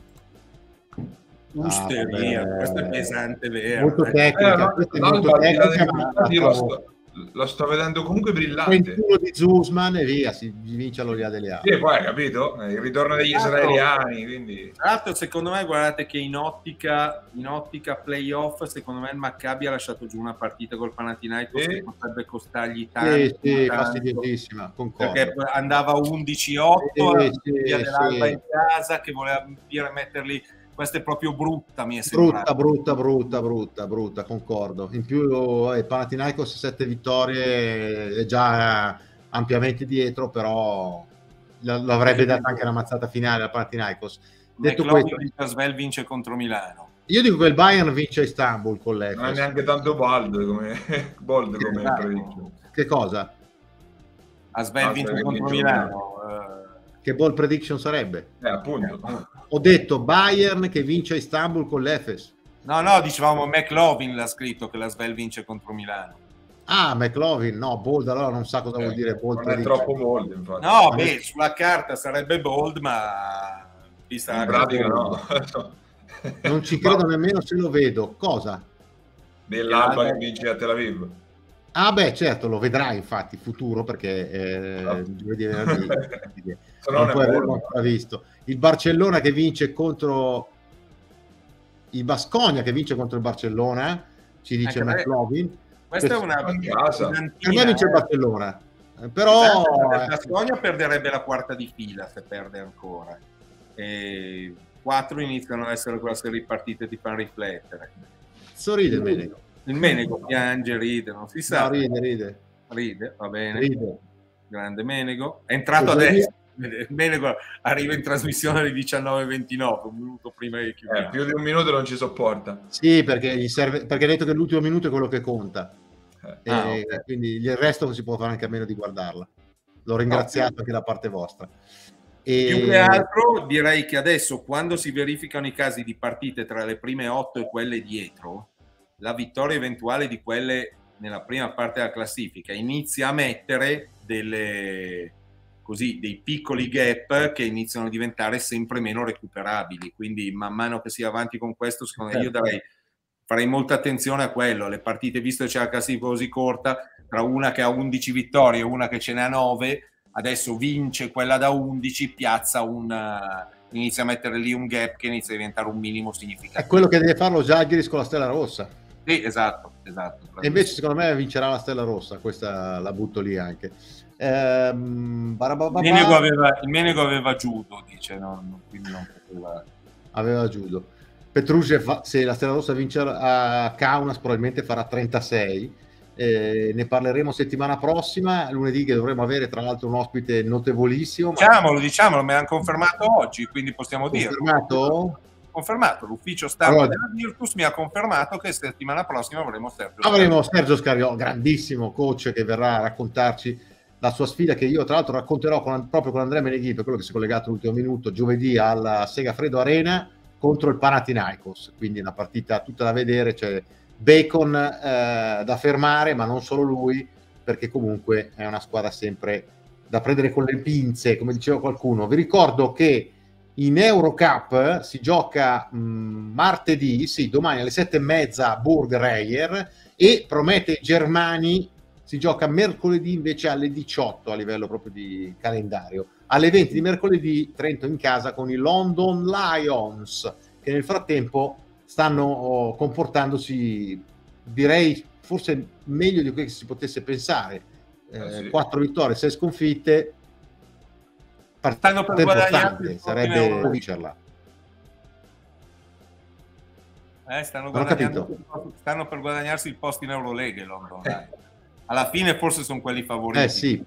Usteria, ah, questo è pesante, vero? Molto tecnica, eh, no, è molto tecnica, ma io lo sto, lo sto vedendo comunque brillante. ventuno di Zuzman e via, si vince all'Olia delle Alpi. Sì, poi hai capito? Il ritorno degli esatto. israeliani, quindi... Tra l'altro, secondo me, guardate che in ottica, in ottica playoff, secondo me il Maccabi ha lasciato giù una partita col Panathinaikos sì. che potrebbe costargli tanto. Sì, sì, fastidiosissima, concordo. Perché andava undici a otto, sì, sì, via dell'Alba sì. in casa, che voleva dire metterli... Questa è proprio brutta, mi è sembrato. Brutta, brutta, brutta, brutta, brutta, concordo. In più il Panathinaikos sette vittorie è già ampiamente dietro, però l'avrebbe data anche una mazzata finale al Panathinaikos. Detto questo, Svel vince contro Milano. Io dico che il Bayern vince a Istanbul con l'Efes. Non è neanche tanto bold come, bold come esatto. Che cosa? Asvel vince contro Milano. Uh... Che ball prediction sarebbe? Eh, appunto. Ho detto Bayern che vince a Istanbul con l'Efes. No, no, dicevamo McLovin l'ha scritto che la Svel vince contro Milano. Ah, McLovin, no, bold, allora non sa cosa eh, vuol dire bold. Non è troppo bold, infatti. No, beh, sulla carta sarebbe bold, ma vista in pratica no. Non ci credo ma... nemmeno se lo vedo. Cosa? Dell'Alba che vince a Tel Aviv. Ah beh, certo, lo vedrai infatti, futuro, perché eh, no. giovedì e venerdì non puoi averlo ancora visto. Il Barcellona che vince contro il Baskonia che vince contro il Barcellona, ci dice McLovin. Questa è una casa. Per me vince il Barcellona, però il Baskonia perderebbe la quarta di fila se perde ancora. E quattro iniziano ad essere quelle serie di partite ti fanno riflettere. Sorride il Menego. Il Menego piange, ride, non si sa. No, ride, ride. Ride, va bene. Ride. Grande Menego. È entrato adesso. Il Menego arriva in trasmissione alle diciannove e ventinove, un minuto prima che chiudiamo. Eh, più di un minuto non ci sopporta. Sì, perché gli serve, perché ha detto che l'ultimo minuto è quello che conta. Eh. E Ah, okay. Quindi il resto si può fare anche a meno di guardarla. L'ho ringraziato no, anche da parte vostra. E... Più che altro direi che adesso, quando si verificano i casi di partite tra le prime otto e quelle dietro, la vittoria eventuale di quelle nella prima parte della classifica inizia a mettere delle, così, dei piccoli gap che iniziano a diventare sempre meno recuperabili. Quindi man mano che si va avanti con questo, secondo me io darei, farei molta attenzione a quello. Le partite, visto che c'è la classifica così corta, tra una che ha undici vittorie e una che ce ne ha nove, adesso vince quella da undici, piazza un... inizia a mettere lì un gap che inizia a diventare un minimo significativo. È quello che deve fare lo Žalgiris con la Stella Rossa. Sì, esatto, esatto. E invece secondo me vincerà la Stella Rossa, questa la butto lì anche. Ehm, il, Menego aveva, il Menego aveva judo, dice, no? Quindi non poteva... Aveva judo. Petrucci, se la Stella Rossa vince a Kaunas, probabilmente farà trentasei. Eh, ne parleremo settimana prossima, lunedì, che dovremo avere tra l'altro un ospite notevolissimo. Diciamolo, diciamolo, me l'hanno confermato oggi, quindi possiamo dire. Confermato? Confermato, l'ufficio stampa allora, della Virtus mi ha confermato che settimana prossima avremo Sergio avremo Sergio Scariolo, grandissimo coach che verrà a raccontarci la sua sfida, che io tra l'altro racconterò con, proprio con Andrea Meneghi, per quello che si è collegato all'ultimo minuto, giovedì alla Segafredo Arena contro il Panathinaikos, quindi una partita tutta da vedere, c'è Bacon eh, da fermare, ma non solo lui, perché comunque è una squadra sempre da prendere con le pinze, come diceva qualcuno. Vi ricordo che in Eurocup si gioca mh, martedì, sì, domani alle sette e mezza a Burg-Reyer, e Promete Germani si gioca mercoledì invece alle diciotto a livello proprio di calendario. Alle venti di mercoledì Trento in casa con i London Lions, che nel frattempo stanno oh, comportandosi, direi, forse meglio di quello che si potesse pensare. Eh, eh sì. Quattro vittorie, sei sconfitte. Stanno per guadagnarsi, sarebbe vincerla. Eh, stanno, stanno per guadagnarsi il posto in Eurolega in London. Eh. Alla fine forse sono quelli favoriti. Eh sì,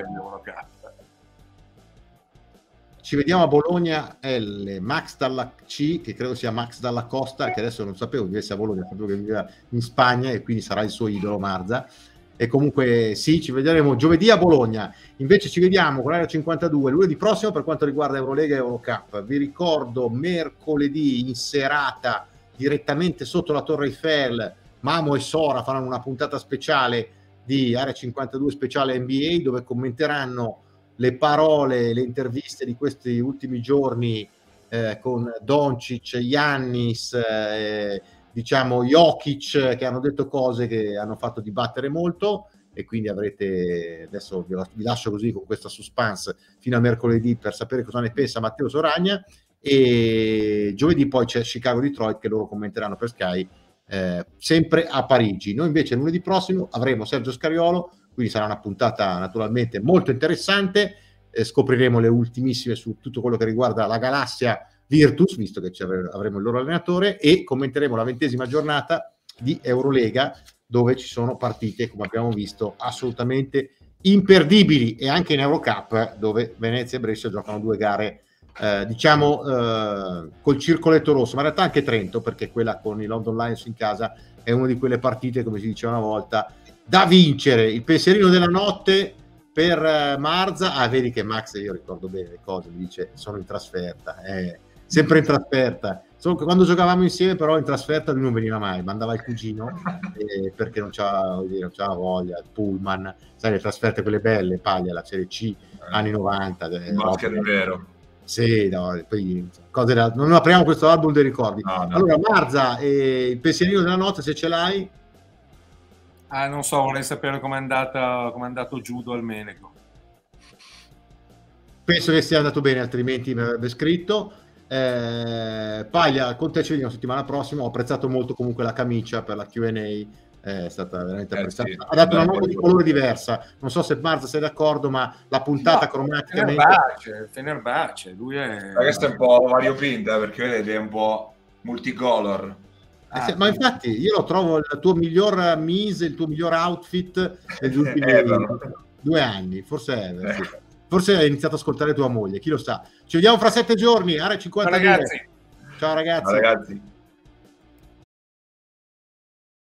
ci vediamo a Bologna L, Max dalla C, che credo sia Max dalla Costa, che adesso non sapevo vivesse a Bologna, sapevo che viveva in Spagna e quindi sarà il suo idolo Marza. E comunque sì, ci vedremo giovedì a Bologna. Invece ci vediamo con l'Area cinquantadue lunedì prossimo per quanto riguarda Eurolega e Eurocup. Vi ricordo mercoledì in serata direttamente sotto la Torre Eiffel, Mamo e Sora faranno una puntata speciale di Area cinquantadue speciale N B A, dove commenteranno le parole, le interviste di questi ultimi giorni eh, con Doncic, Giannis, eh, diciamo Jokic, che hanno detto cose che hanno fatto dibattere molto, e quindi avrete, adesso vi, vi lascio così con questa suspense fino a mercoledì per sapere cosa ne pensa Matteo Soragna, e giovedì poi c'è Chicago-Detroit che loro commenteranno per Sky eh, sempre a Parigi. Noi invece lunedì prossimo avremo Sergio Scariolo, quindi sarà una puntata naturalmente molto interessante, eh, scopriremo le ultimissime su tutto quello che riguarda la galassia Virtus, visto che avremo il loro allenatore, e commenteremo la ventesima giornata di Eurolega, dove ci sono partite, come abbiamo visto, assolutamente imperdibili, e anche in Eurocup, dove Venezia e Brescia giocano due gare eh, diciamo eh, col circoletto rosso, ma in realtà anche Trento, perché quella con i London Lions in casa è una di quelle partite, come si diceva una volta, da vincere. Il pensierino della notte per Marza, ah vedi che Max, io ricordo bene le cose, mi dice sono in trasferta, eh, sempre in trasferta, solo che quando giocavamo insieme però in trasferta lui non veniva mai, mandava il cugino eh, perché non c'aveva, non c'aveva voglia, il pullman, sai le trasferte quelle belle, Paglia, la Serie C, anni novanta. Il basket è vero. Sì, no, poi cose da, non apriamo questo album dei ricordi. No, no. Allora Marza, eh, il pensierino della notte se ce l'hai? Ah, non so, vorrei sapere com'è andata, com'è andato Judo al Menego. Penso che sia andato bene, altrimenti mi avrebbe scritto. Eh, Paglia, con te ci vediamo settimana prossima. Ho apprezzato molto comunque la camicia per la Q and A, è stata veramente eh, apprezzata. Sì, ha dato una nota di colore diversa. Non so se Marza sei d'accordo, ma la puntata no, cromaticamente. Fenerbahce, Fenerbahce, lui è. Ma questo è un po' variopinta perché vedete è un po' multicolor. Ah, eh, ma infatti io lo trovo il tuo miglior mise, il tuo miglior outfit degli ultimi eh, due anni, forse è, eh. sì. Forse hai iniziato ad ascoltare tua moglie, chi lo sa. Ci vediamo fra sette giorni, Area cinquantadue. Ciao ragazzi. Ciao ragazzi. Ciao ragazzi.